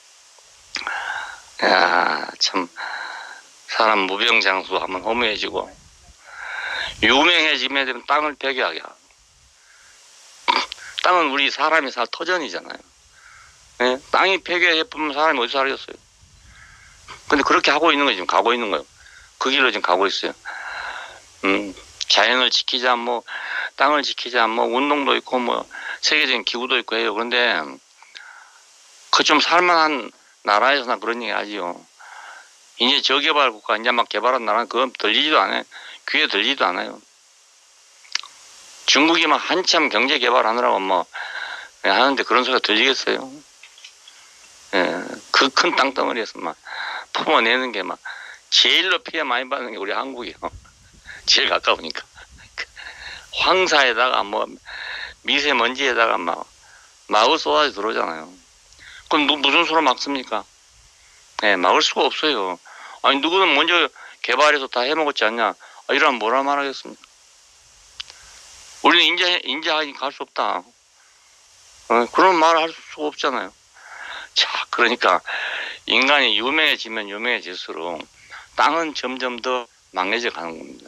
야, 참 사람 무병장수 하면 허무해지고 유명해지면 되면 땅을 폐기하게 하고. 땅은 우리 사람이 살 터전이잖아요. 땅이 폐기해보면 사람이 어디서 살겠어요. 근데 그렇게 하고 있는 거 지금 가고 있는 거예요. 그 길로 지금 가고 있어요. 자연을 지키자, 뭐, 땅을 지키자, 뭐, 운동도 있고, 뭐, 세계적인 기구도 있고 해요. 그런데, 그 좀 살만한 나라에서나 그런 얘기 하지요. 이제 저개발 국가, 이제 막 개발한 나라는 그건 들리지도 않아요. 귀에 들리지도 않아요. 중국이 막 한참 경제 개발하느라고 뭐, 하는데 그런 소리가 들리겠어요. 그 큰 땅덩어리에서 막, 품어내는 게 막, 제일로 피해 많이 받는 게 우리 한국이요. 제일 가까우니까. 황사에다가 뭐 미세먼지에다가 막 막을 쏟아져 들어오잖아요. 그럼 무슨 수로 막습니까? 막을 수가 없어요. 아니 누구는 먼저 개발해서 다 해먹었지 않냐? 이러면 뭐라 말하겠습니까? 우리는 인자하니 갈 수 없다. 그런 말을 할 수가 없잖아요. 자, 그러니까 인간이 유명해지면 유명해질수록 땅은 점점 더 망해져 가는 겁니다.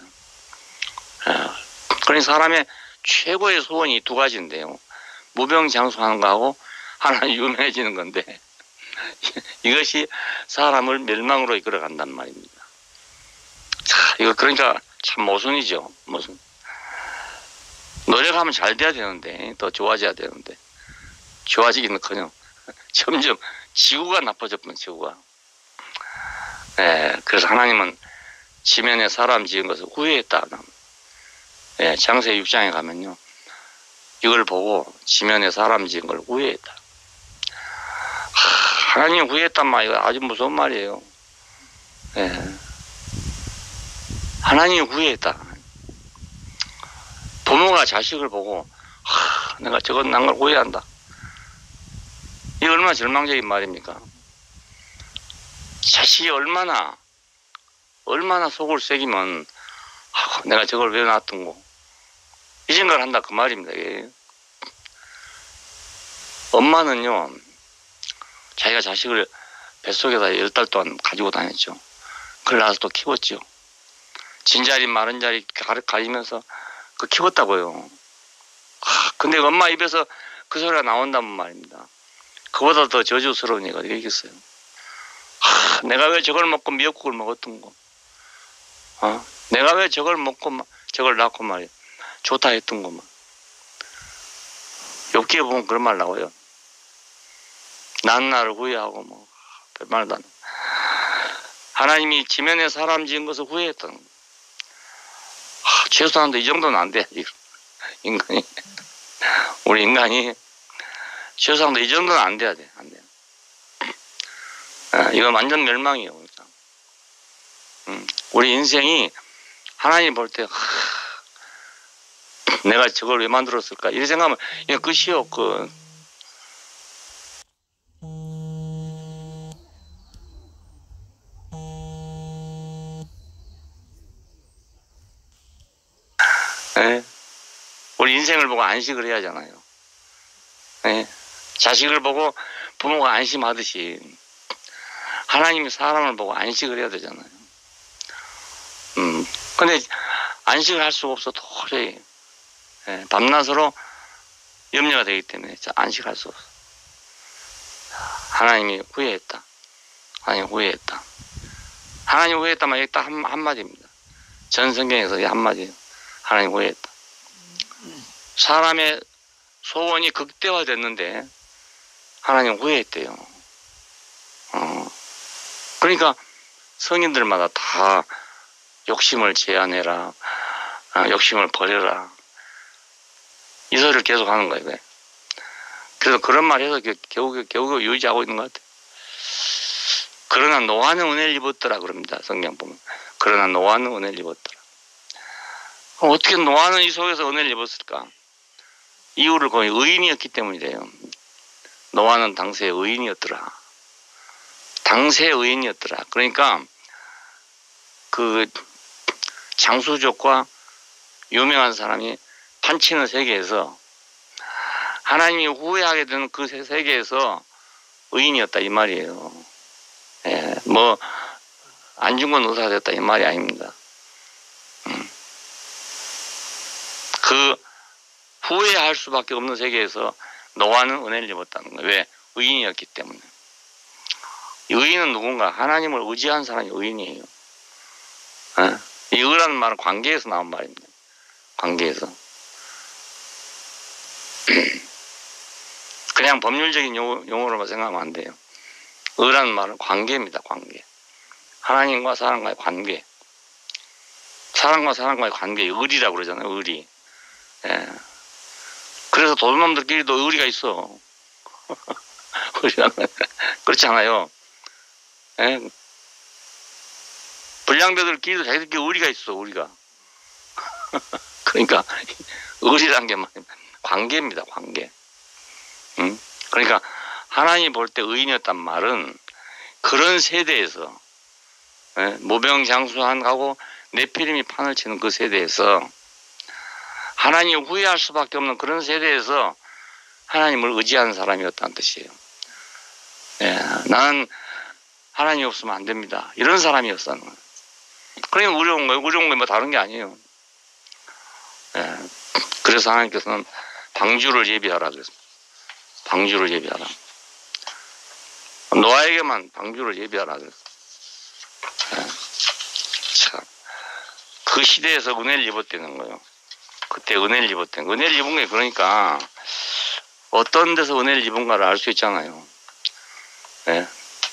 그러니 사람의 최고의 소원이 두 가지인데요. 무병장수하는 거하고 하나 유명해지는 건데 이것이 사람을 멸망으로 이끌어 간단 말입니다. 자, 이거 그러니까 참 모순이죠. 모순. 노력하면 잘 돼야 되는데 더 좋아져야 되는데 좋아지기는커녕 점점 지구가 나빠졌구나. 지구가. 그래서 하나님은 지면에 사람 지은 것을 후회했다. 창세기 6장에 가면요. 이걸 보고 지면에 사람 지은 걸 후회했다. 하나님 후회했단 말이 아주 무서운 말이에요. 하나님이 후회했다. 부모가 자식을 보고 내가 저건 난 걸 후회한다. 이게 얼마나 절망적인 말입니까? 자식이 얼마나 속을 새기면 내가 저걸 왜 놨던 거 이 생각을 한다 그 말입니다. 엄마는요 자기가 자식을 뱃속에다 10달 동안 가지고 다녔죠. 그걸 낳아서 또 키웠죠. 진자리 마른자리 가리면서 그 키웠다고요. 근데 엄마 입에서 그 소리가 나온다는 말입니다. 그보다 더 저주스러운 얘기가 어디 있겠어요. 내가 왜 저걸 먹고 미역국을 먹었던 거. 내가 왜 저걸 먹고 저걸 낳고 말이야. 좋다 했던 거만. 욥기에 보면 그런 말 나와요. 난 나를 후회하고 뭐 별말도 안 해. 하나님이 지면에 사람 지은 것을 후회했던 거. 최소한도 이 정도는 안 돼. 인간이. 우리 인간이 최소한도 이 정도는 안 돼야 돼. 안 돼. 이건 완전 멸망이에요. 그러니까. 우리 인생이 하나님 볼 때 내가 저걸 왜 만들었을까? 이런 생각하면 이거 끝이요. 끝. 인생을 보고 안식을 해야 하잖아요. 예. 자식을 보고 부모가 안심하듯이 하나님이 사람을 보고 안식을 해야 되잖아요. 근데 안식을 할 수가 없어 도저히. 예. 밤낮으로 염려가 되기 때문에 안식할 수 없어. 하나님이 후회했다. 하나님 후회했다. 하나님 후회했다만 여기 딱 한마디입니다. 전 성경에서 이 한마디. 하나님 후회했다. 사람의 소원이 극대화됐는데 하나님 후회했대요. 그러니까 성인들마다 다 욕심을 제한해라. 욕심을 버려라. 이 소리를 계속 하는 거예요. 그래서 그런 말 해서 겨우 유지하고 있는 것 같아요. 그러나 노아는 은혜를 입었더라 그럽니다. 성경 보면. 그러나 노아는 은혜를 입었더라. 그럼 어떻게 노아는 이 속에서 은혜를 입었을까? 이유를 거의 의인이었기 때문이래요. 노아는 당시에 의인이었더라. 당시의 의인이었더라. 그러니까 그 장수족과 유명한 사람이 판치는 세계에서 하나님이 후회하게 되는 그 세계에서 의인이었다 이 말이에요. 예, 뭐 안중근 의사가 됐다 이 말이 아닙니다. 그 후회할 수밖에 없는 세계에서 노아는 은혜를 입었다는 거예요. 왜? 의인이었기 때문에. 의인은 누군가? 하나님을 의지한 사람이 의인이에요. 예? 이 의라는 말은 관계에서 나온 말입니다. 관계에서. 그냥 법률적인 용어로만 생각하면 안 돼요. 의라는 말은 관계입니다. 관계. 하나님과 사람과의 관계. 사람과 사람과의 관계. 의리라고 그러잖아요. 의리. 예. 그래서 도둑놈들끼리도 의리가 있어. 그렇지 않아요. 예. 불량배들끼리도 자기들끼리 의리가 있어. 의리가. 그러니까 의리란 게 관계입니다. 관계. 그러니까 하나님이 볼 때 의인이었단 말은 그런 세대에서 모병장수하고 네피림이 판을 치는 그 세대에서 하나님 후회할 수밖에 없는 그런 세대에서 하나님을 의지하는 사람이었다는 뜻이에요. 예, 나는 하나님이 없으면 안 됩니다. 이런 사람이었다는 거예요. 그러니까 어려운 거예요. 어려운 건 뭐 다른 게 아니에요. 예, 그래서 하나님께서는 방주를 예비하라 그랬습니다. 방주를 예비하라. 노아에게만 방주를 예비하라 그랬어요. 예, 참. 그 시대에서 은혜를 입었다는 거예요. 그때 은혜를 입었다는 거예요. 은혜를 입은 게 그러니까 어떤 데서 은혜를 입은가를 알 수 있잖아요. 예.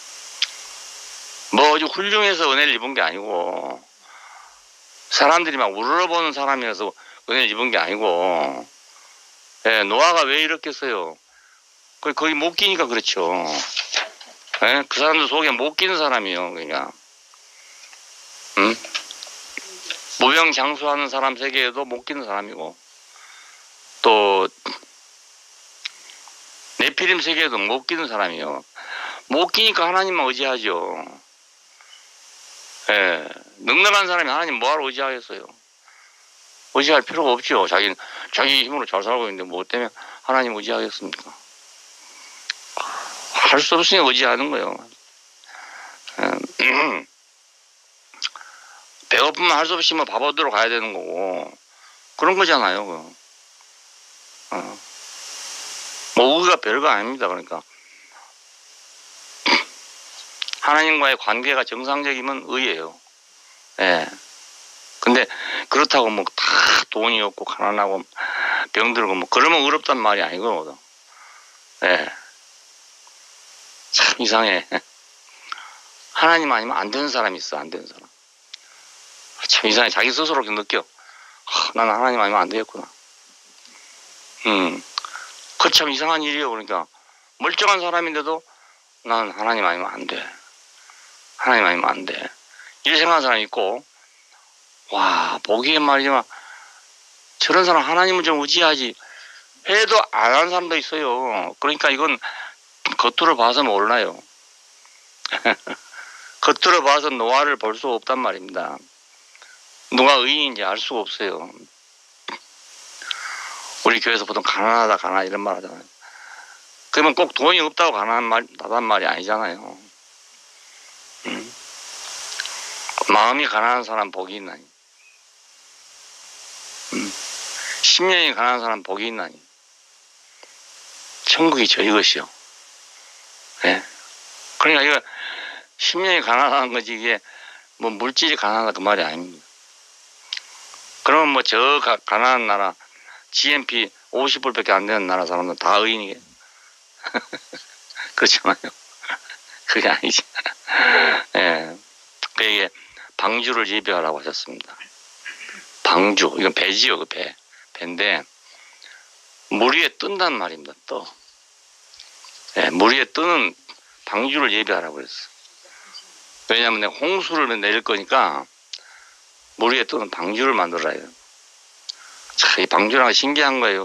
뭐 아주 훌륭해서 은혜를 입은 게 아니고 사람들이 막 우러러보는 사람이라서 은혜를 입은 게 아니고 예, 노아가 왜 이렇겠어요? 거기 못 끼니까 그렇죠. 예? 그 사람들 속에 못 끼는 사람이에요. 그러니까 무병장수하는 사람 세계에도 못 끼는 사람이고 또 네피림 세계에도 못 끼는 사람이에요. 못 끼니까 하나님만 의지하죠. 예, 넉넉한 사람이 하나님 뭐하러 의지하겠어요? 의지할 필요가 없죠. 자기 힘으로 잘 살고 있는데 뭐 때문에 하나님 의지하겠습니까? 할 수 없으니 의지하는 거예요. 배고프면 할 수 없이 뭐 밥 얻으러 가야 되는 거고 그런 거잖아요. 뭐 의가 별거 아닙니다. 그러니까 하나님과의 관계가 정상적이면 의예요. 예. 근데 그렇다고 뭐 다 돈이 없고 가난하고 병들고 뭐 그러면 의롭단 말이 아니거든. 예. 참 이상해. 하나님 아니면 안 되는 사람이 있어. 안 되는 사람. 참 이상해. 자기 스스로 느껴. 나는 하나님 아니면 안 되겠구나. 그 참 이상한 일이에요. 그러니까 멀쩡한 사람인데도 나는 하나님 아니면 안 돼. 하나님 아니면 안 돼. 이렇게 생각하는 사람이 있고 와 보기엔 말이지만 저런 사람 하나님을 좀 의지하지 해도 안 하는 사람도 있어요. 그러니까 이건 겉으로 봐서 몰라요. 겉으로 봐서 노아를 볼 수 없단 말입니다. 누가 의인인지 알 수가 없어요. 우리 교회에서 보통 가난하다, 가난하다 이런 말 하잖아요. 그러면 꼭 돈이 없다고 가난하다는 말이 아니잖아요. 마음이 가난한 사람 복이 있나니? 심령이 가난한 사람 복이 있나니? 천국이 저희 것이요. 네. 그러니까 이거 심령이 가난한 거지 이게 뭐 물질이 가난하다 그 말이 아닙니다. 그러면 뭐 저 가난한 나라 GNP 50불밖에 안 되는 나라 사람들은 다 의인이게 그렇잖아요. 그게 아니지. 예. 네. 그게 방주를 예배하라고 하셨습니다. 방주 이건 배지요, 그 배. 배인데 물 위에 뜬단 말입니다. 떠. 예, 물 위에 뜨는 방주를 예배하라고 그랬어. 왜냐하면 내가 홍수를 내릴 거니까 물 위에 뜨는 방주를 만들어야 해요. 참, 이 방주랑 신기한 거예요.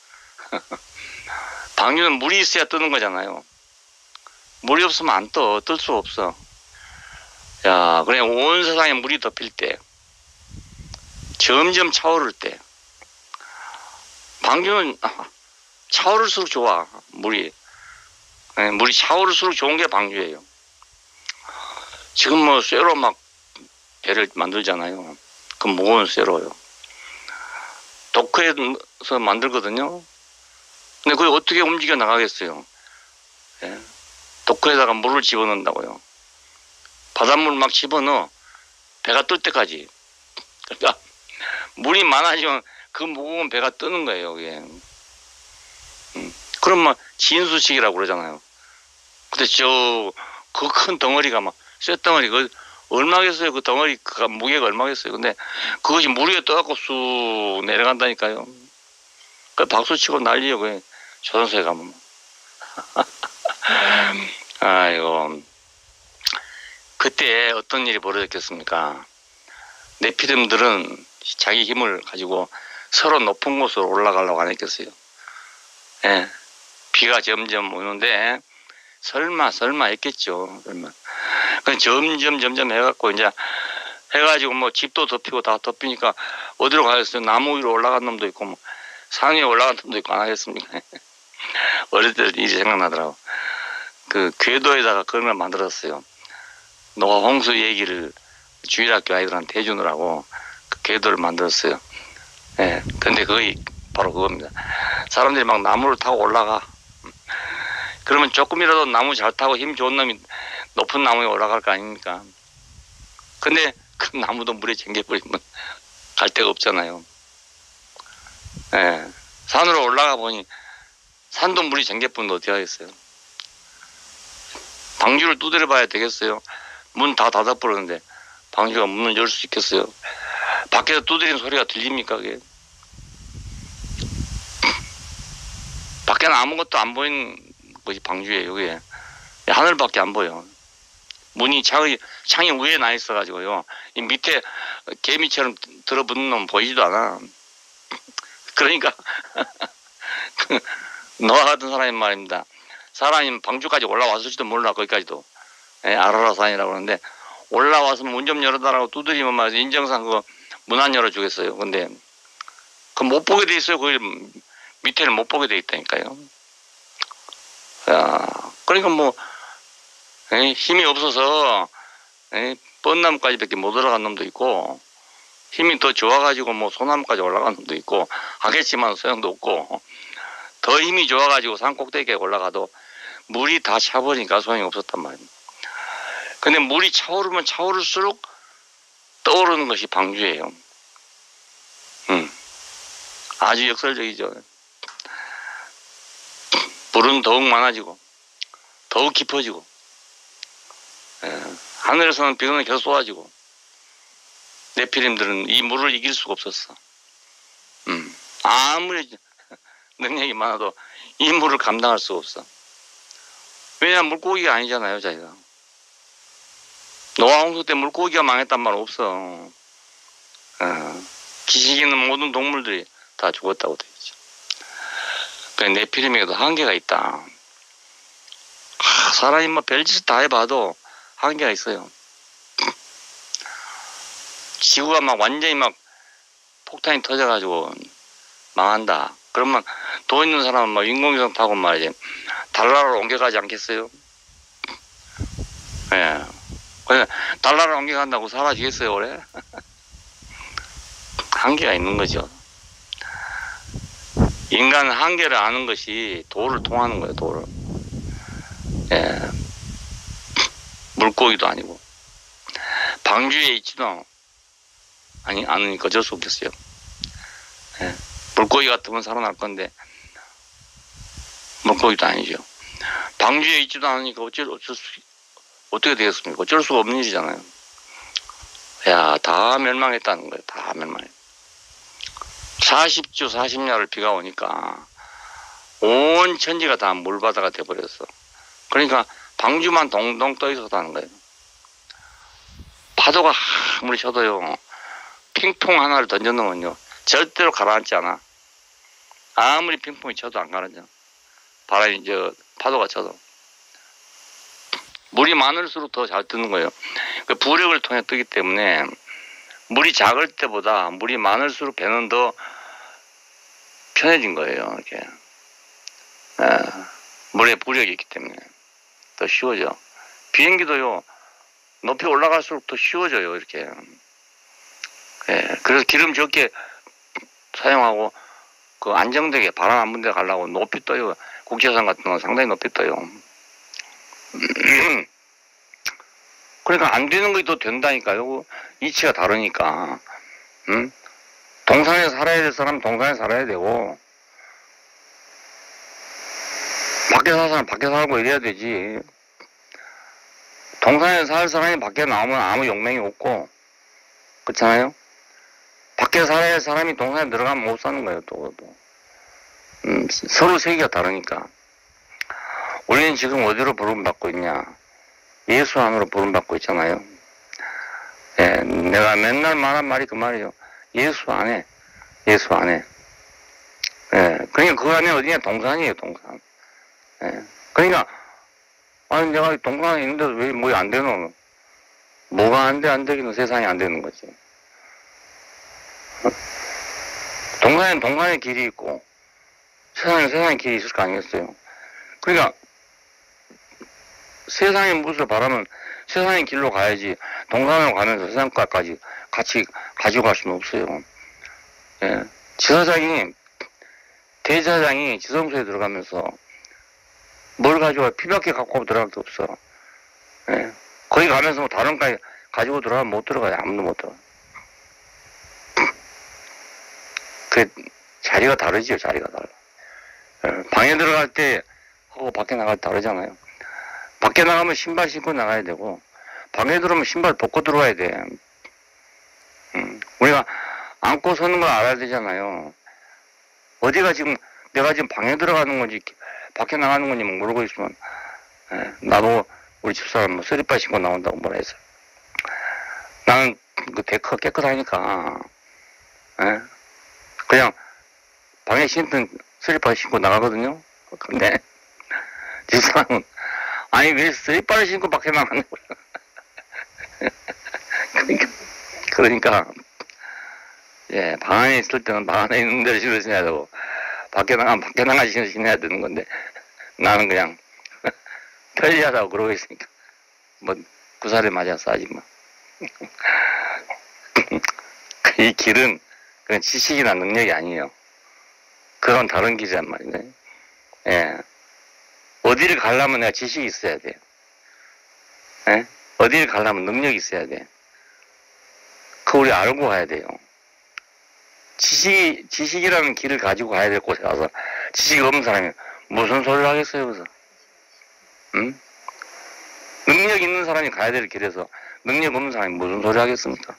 방주는 물이 있어야 뜨는 거잖아요. 물이 없으면 안 떠. 뜰 수 없어. 야, 그냥 온 세상에 물이 덮일 때, 점점 차오를 때, 방주는 차오를수록 좋아. 물이. 물이 차오를수록 좋은 게 방주예요. 지금 뭐 쇠로 막 배를 만들잖아요. 그 무거운 쇠로요. 도크에서 만들거든요. 근데 그게 어떻게 움직여 나가겠어요? 예. 도크에다가 물을 집어넣는다고요. 바닷물 막 집어넣어. 배가 뜰 때까지. 그러니까 물이 많아지면 그 무거운 배가 뜨는 거예요. 그게. 그럼 막 진수식이라고 그러잖아요. 근데 그 큰 덩어리가 막 쇳덩어리 그 얼마겠어요? 그 덩어리 그 무게가 얼마겠어요? 근데 그것이 물 위에 떠갖고 쑥 내려간다니까요. 그 박수 치고 난리요. 그 조선소에 가면. 아이고. 그때 어떤 일이 벌어졌겠습니까? 네피림들은 자기 힘을 가지고 서로 높은 곳으로 올라가려고 안 했겠어요. 예. 비가 점점 오는데 설마 했겠죠. 설마. 그 점점 해갖고 이제 해가지고 뭐 집도 덮이고 다 덮이니까 어디로 가겠어요? 나무 위로 올라간 놈도 있고 뭐 산 위에 올라간 놈도 있고 안 하겠습니까? 어릴 때 일이 생각나더라고. 그 궤도에다가 그런 걸 만들었어요. 노아 홍수 얘기를 주일학교 아이들한테 해주느라고 그 궤도를 만들었어요. 예. 근데 그게 바로 그겁니다. 사람들이 막 나무를 타고 올라가. 그러면 조금이라도 나무 잘 타고 힘 좋은 놈이 높은 나무에 올라갈 거 아닙니까? 근데 그 나무도 물에 잠겨버리면 갈 데가 없잖아요. 예. 산으로 올라가 보니 산도 물이 잠겨버리면 어떻게 하겠어요? 방주를 두드려 봐야 되겠어요? 문 다 닫아버렸는데 방주가 문을 열 수 있겠어요? 밖에서 두드리는 소리가 들립니까? 그게? 밖에는 아무것도 안 보이는 것이 방주예요. 그게 하늘밖에 안 보여. 문이 창이 위에 나 있어가지고요. 이 밑에 개미처럼 들어붙는 놈 보이지도 않아. 그러니까 노아 같은 사람이 말입니다. 사람이 방주까지 올라왔을지도 몰라. 거기까지도. 예, 아라라산이라고 하는데 올라와서 문 좀 열어달라고 두드리면 말이죠. 인정상 그 문 안 열어주겠어요. 근데 그 못 보게 돼 있어요. 그 밑에를 못 보게 돼 있다니까요. 야, 그러니까 뭐 힘이 없어서 뻔나무까지밖에 못 올라간 놈도 있고 힘이 더 좋아가지고 뭐 소나무까지 올라간 놈도 있고 하겠지만 소용도 없고 더 힘이 좋아가지고 산 꼭대기에 올라가도 물이 다 차버리니까 소용이 없었단 말입니다. 근데 물이 차오르면 차오를수록 떠오르는 것이 방주예요. 아주 역설적이죠. 물은 더욱 많아지고 더욱 깊어지고 하늘에서는 비는 계속 쏟아지고 네피림들은 이 물을 이길 수가 없었어. 아무리 능력이 많아도 이 물을 감당할 수가 없어. 왜냐하면 물고기가 아니잖아요. 자기가. 노아 홍수 때 물고기가 망했단 말 없어. 기식 있는 모든 동물들이 다 죽었다고 되어 있죠. 그러니까 네피림에도 한계가 있다. 사람이 뭐 별짓을 다 해봐도 한계가 있어요. 지구가 막 완전히 막 폭탄이 터져가지고 망한다. 그러면 돈 있는 사람은 막 인공위성 타고 말이지 달나라로 옮겨가지 않겠어요? 예. 그냥 달나라로 옮겨간다고 사라지겠어요, 올해? 한계가 있는 거죠. 인간은 한계를 아는 것이 도를 통하는 거예요, 도를. 예. 물고기도 아니고. 방주에 있지도 않으니까 어쩔 수 없겠어요. 예. 물고기 같으면 살아날 건데, 물고기도 아니죠. 방주에 있지도 않으니까 어떻게 되겠습니까? 어쩔 수가 없는 일이잖아요. 야, 다 멸망했다는 거예요. 다 멸망해. 40주, 40야를 비가 오니까 온 천지가 다 물바다가 돼버렸어. 그러니까 방주만 동동 떠 있었다는 거예요. 파도가 아무리 쳐도요, 핑퐁 하나를 던져놓으면요, 절대로 가라앉지 않아. 아무리 핑퐁이 쳐도 안 가라앉아. 바람이, 파도가 쳐도. 물이 많을수록 더 잘 뜨는 거예요. 그 부력을 통해 뜨기 때문에 물이 작을 때보다 물이 많을수록 배는 더 편해진 거예요. 이렇게. 물에 부력이 있기 때문에 더 쉬워져. 비행기도요, 높이 올라갈수록 더 쉬워져요. 이렇게. 그래서 기름 적게 사용하고 그 안정되게 바람 안 분데 가려고 높이 떠요. 국제선 같은 건 상당히 높이 떠요. 그러니까 안 되는 것이 또 된다니까요. 이치가 다르니까. 동산에 살아야 될 사람은 동산에 살아야 되고, 밖에 살 사람은 밖에 살고 이래야 되지. 동산에 살 사람이 밖에 나오면 아무 용맹이 없고, 그렇잖아요? 밖에 살아야 할 사람이 동산에 들어가면 못 사는 거예요, 또. 서로 세계가 다르니까. 우리는 지금 어디로 부름받고 있냐? 예수 안으로 부름받고 있잖아요. 예, 내가 맨날 말한 말이 그 말이에요. 예수 안에, 예수 안에. 예, 그러니까 그 안에 어디냐? 동산이에요, 동산. 예, 그러니까, 아니, 내가 동산에 있는데 왜 뭐 안 되노? 뭐가 안 돼, 안 되기는 세상이 안 되는 거지. 동산에는 동산의 길이 있고, 세상에는 세상의 길이 있을 거 아니겠어요? 그러니까, 세상의 무엇을 바라면 세상의 길로 가야지, 동산으로 가면서 세상까지 같이 가지고 갈 수는 없어요. 예. 대제사장이 지성소에 들어가면서 뭘 가져와? 피밖에 갖고 들어갈 게 없어. 예. 거기 가면서 뭐 다른 거 가지고 들어가면 못 들어가요. 아무도 못 들어가. 그 자리가 다르지요, 자리가 달라. 예. 방에 들어갈 때 하고 밖에 나갈 때 다르잖아요. 밖에 나가면 신발 신고 나가야 되고, 방에 들어오면 신발 벗고 들어와야 돼. 우리가 앉고 서는 걸 알아야 되잖아요. 어디가 지금, 내가 지금 방에 들어가는 건지, 밖에 나가는 건지 모르고 있으면, 나도 우리 집사람 뭐 쓰리빠 신고 나온다고 뭐라 했어요. 나는 그 데크 깨끗하니까, 그냥 방에 신던 쓰리빠 신고 나가거든요. 근데, 집사람은, 아니, 왜 쓰리빠를 신고 밖에 나가는 거야? 그러니까, 예, 방 안에 있을 때는 방 안에 있는 대로 신어야 되고, 밖에 나가면 밖에 나가 신어야 되는 건데, 나는 그냥, 편리하다고 그러고 있으니까, 뭐, 구살에 맞아서 하지 뭐. 이 길은, 그냥 지식이나 능력이 아니에요. 그건 다른 길이란 말이네. 예. 어디를 가려면 내가 지식이 있어야 돼. 예? 어디를 가려면 능력이 있어야 돼. 그거 우리 알고 가야 돼요. 지식이라는 길을 가지고 가야 될 곳에 가서 지식이 없는 사람이 무슨 소리를 하겠어요, 그래서? 응? 능력 있는 사람이 가야 될 길에서 능력 없는 사람이 무슨 소리 하겠습니까?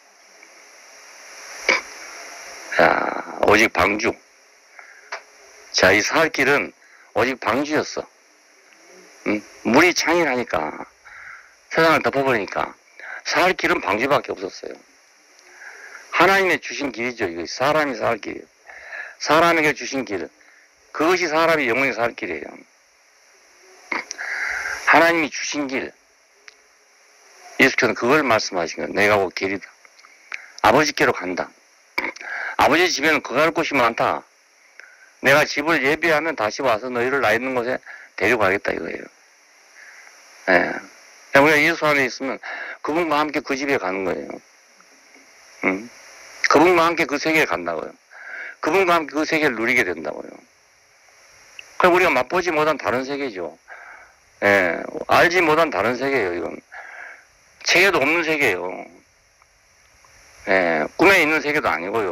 자, 오직 방주. 자, 이 살 길은 오직 방주였어. 응? 물이 창이라니까. 세상을 덮어버리니까. 살 길은 방주밖에 없었어요. 하나님의 주신 길이죠. 이거 사람이 살 길이에요. 사람에게 주신 길. 그것이 사람이 영원히 살 길이에요. 하나님이 주신 길. 예수께서는 그걸 말씀하신 거예요. 내가 곧 길이다. 아버지께로 간다. 아버지 집에는 그 갈 곳이 많다. 내가 집을 예비하면 다시 와서 너희를 나 있는 곳에 데리고 가겠다 이거예요. 예. 우리가 예수 안에 있으면 그분과 함께 그 집에 가는 거예요. 그분과 함께 그 세계에 간다고요. 그분과 함께 그 세계를 누리게 된다고요. 그럼 우리가 맛보지 못한 다른 세계죠. 예. 알지 못한 다른 세계예요, 이건. 책에도 없는 세계예요. 예. 꿈에 있는 세계도 아니고요.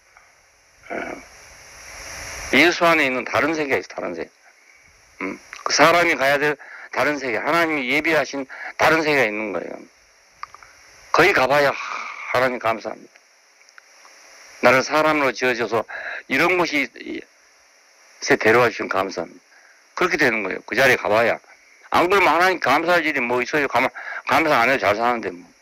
예. 예수 안에 있는 다른 세계가 있어요, 다른 세계. 그 사람이 가야 될 다른 세계, 하나님이 예비하신 다른 세계가 있는 거예요. 거기 가봐야 하나님 감사합니다. 나를 사람으로 지어줘서 이런 곳이 데려와 주신 감사합니다. 그렇게 되는 거예요. 그 자리에 가봐야. 안 그러면 하나님 감사할 일이 뭐 있어요? 감사 안 해도 잘 사는데 뭐.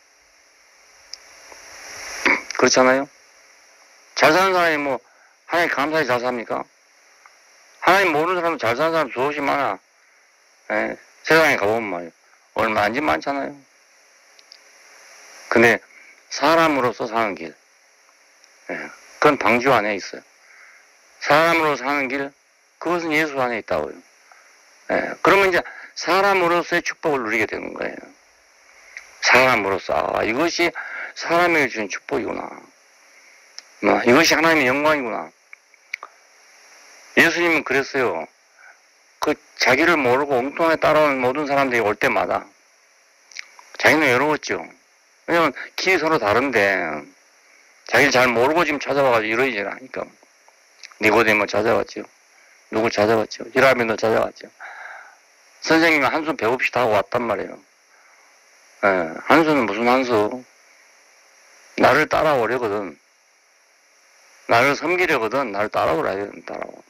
그렇잖아요? 잘 사는 사람이 뭐 하나님 감사해 잘 삽니까? 하나님 모르는 사람은 잘 사는 사람 수없이 많아. 예, 세상에 가보면 말이에요. 얼마인지 많잖아요. 근데 사람으로서 사는 길, 예, 그건 방주 안에 있어요. 사람으로 사는 길, 그것은 예수 안에 있다고요. 예, 그러면 이제 사람으로서의 축복을 누리게 되는 거예요. 사람으로서, 이것이 사람에게 주는 축복이구나. 이것이 하나님의 영광이구나. 예수님은 그랬어요. 그 자기를 모르고 엉뚱하게 따라오는 모든 사람들이 올 때마다 자기는 외로웠죠. 왜냐면 길이 서로 다른데 자기를 잘 모르고 지금 찾아와가지고 이러지 않으니까. 니고데모 찾아왔죠. 누구 찾아왔죠. 히라미도 찾아왔죠. 선생님이 한숨 배웁시다 하고 왔단 말이에요. 예, 한숨은 무슨 한숨? 나를 따라오려거든. 나를 섬기려거든. 나를 따라오라 해야 따라오.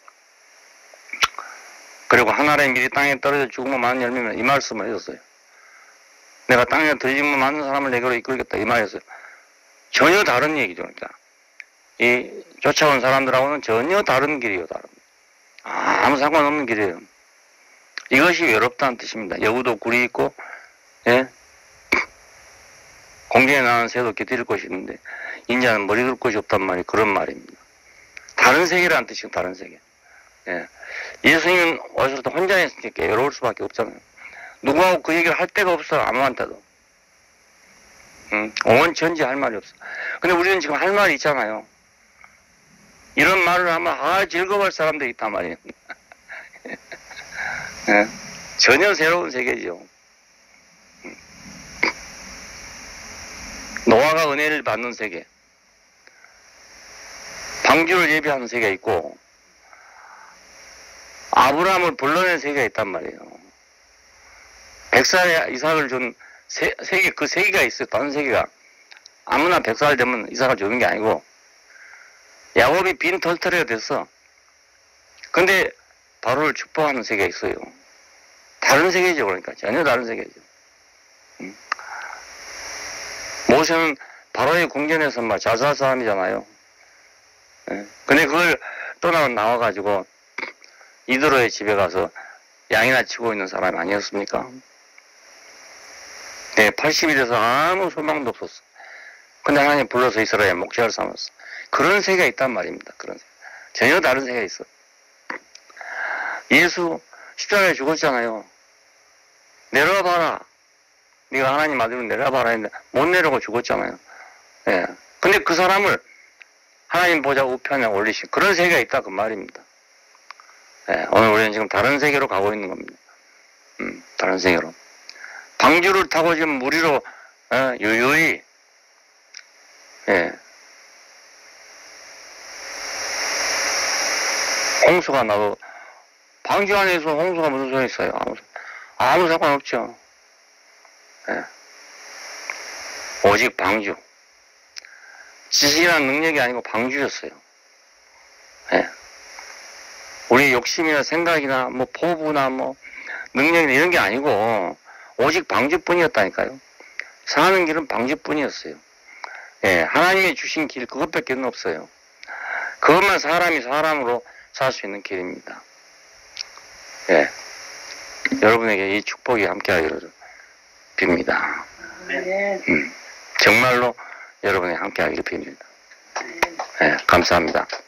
그리고 하나의 길이 땅에 떨어져 죽으면 많은 열매면 이 말씀을 해줬어요. 내가 땅에 들이면 많은 사람을 내게로 이끌겠다 이 말이었어요. 전혀 다른 얘기죠. 그러니까 이 쫓아온 사람들하고는 전혀 다른 길이에요. 아무 상관없는 길이에요. 이것이 외롭다는 뜻입니다. 여우도 굴이 있고, 예? 공중에 나는 새도 깃들 곳이 있는데 인자는 머리 둘 곳이 없단 말이 그런 말입니다. 다른 세계라는 뜻이에요. 다른 세계. 예. 예수님은 어디서 또 혼자 있으니까 외로울 수밖에 없잖아요. 누구하고 그 얘기를 할 데가 없어. 아무한테도. 온 전지 할 말이 없어. 근데 우리는 지금 할 말이 있잖아요. 이런 말을 하면 즐거워할 사람들이 있단 말이에요. 예. 전혀 새로운 세계죠. 노아가 은혜를 받는 세계, 방주를 예비하는 세계가 있고 아브라함을 불러낸 세계가 있단 말이에요. 100살에 이삭을 준 세계, 그 세계가 있어요. 다른 세계가. 아무나 100살 되면 이삭을 주는 게 아니고 야곱이 빈 털터리가 됐어. 근데 바로를 축복하는 세계가 있어요. 다른 세계죠. 그러니까 전혀 다른 세계죠. 모세는 바로의 궁전에서 잘 살 사람이잖아요. 예. 근데 그걸 나와가지고 이드로의 집에 가서 양이나 치고 있는 사람이 아니었습니까? 네, 80이 돼서 아무 소망도 없었어. 근데 하나님 불러서 이스라엘 목자를 삼았어. 그런 세계가 있단 말입니다. 그런 세계. 전혀 다른 세계가 있어. 예수 십자가에 죽었잖아요. 내려와 봐라. 네가 하나님 아들로 내려와 봐라 했는데 못 내려오고 죽었잖아요. 예. 근데 그 사람을 하나님 보좌 우편에 올리신 그런 세계가 있다 그 말입니다. 예. 오늘 우리는 지금 다른 세계로 가고 있는 겁니다. 다른 세계로. 방주를 타고 지금 물 위로 유유히 예. 홍수가 나도 방주 안에서 홍수가 무슨 소용이 있어요? 아무 상관없죠. 예. 오직 방주. 지식이나 능력이 아니고 방주였어요. 예. 우리 욕심이나 생각이나 뭐 포부나 뭐 능력이나 이런 게 아니고 오직 방주뿐이었다니까요. 사는 길은 방주뿐이었어요. 예. 하나님이 주신 길 그것밖에 없어요. 그것만 사람이 사람으로 살 수 있는 길입니다. 예. 여러분에게 이 축복이 함께하기를 빕니다. 정말로 여러분이 함께하기를 빕니다. 예, 감사합니다.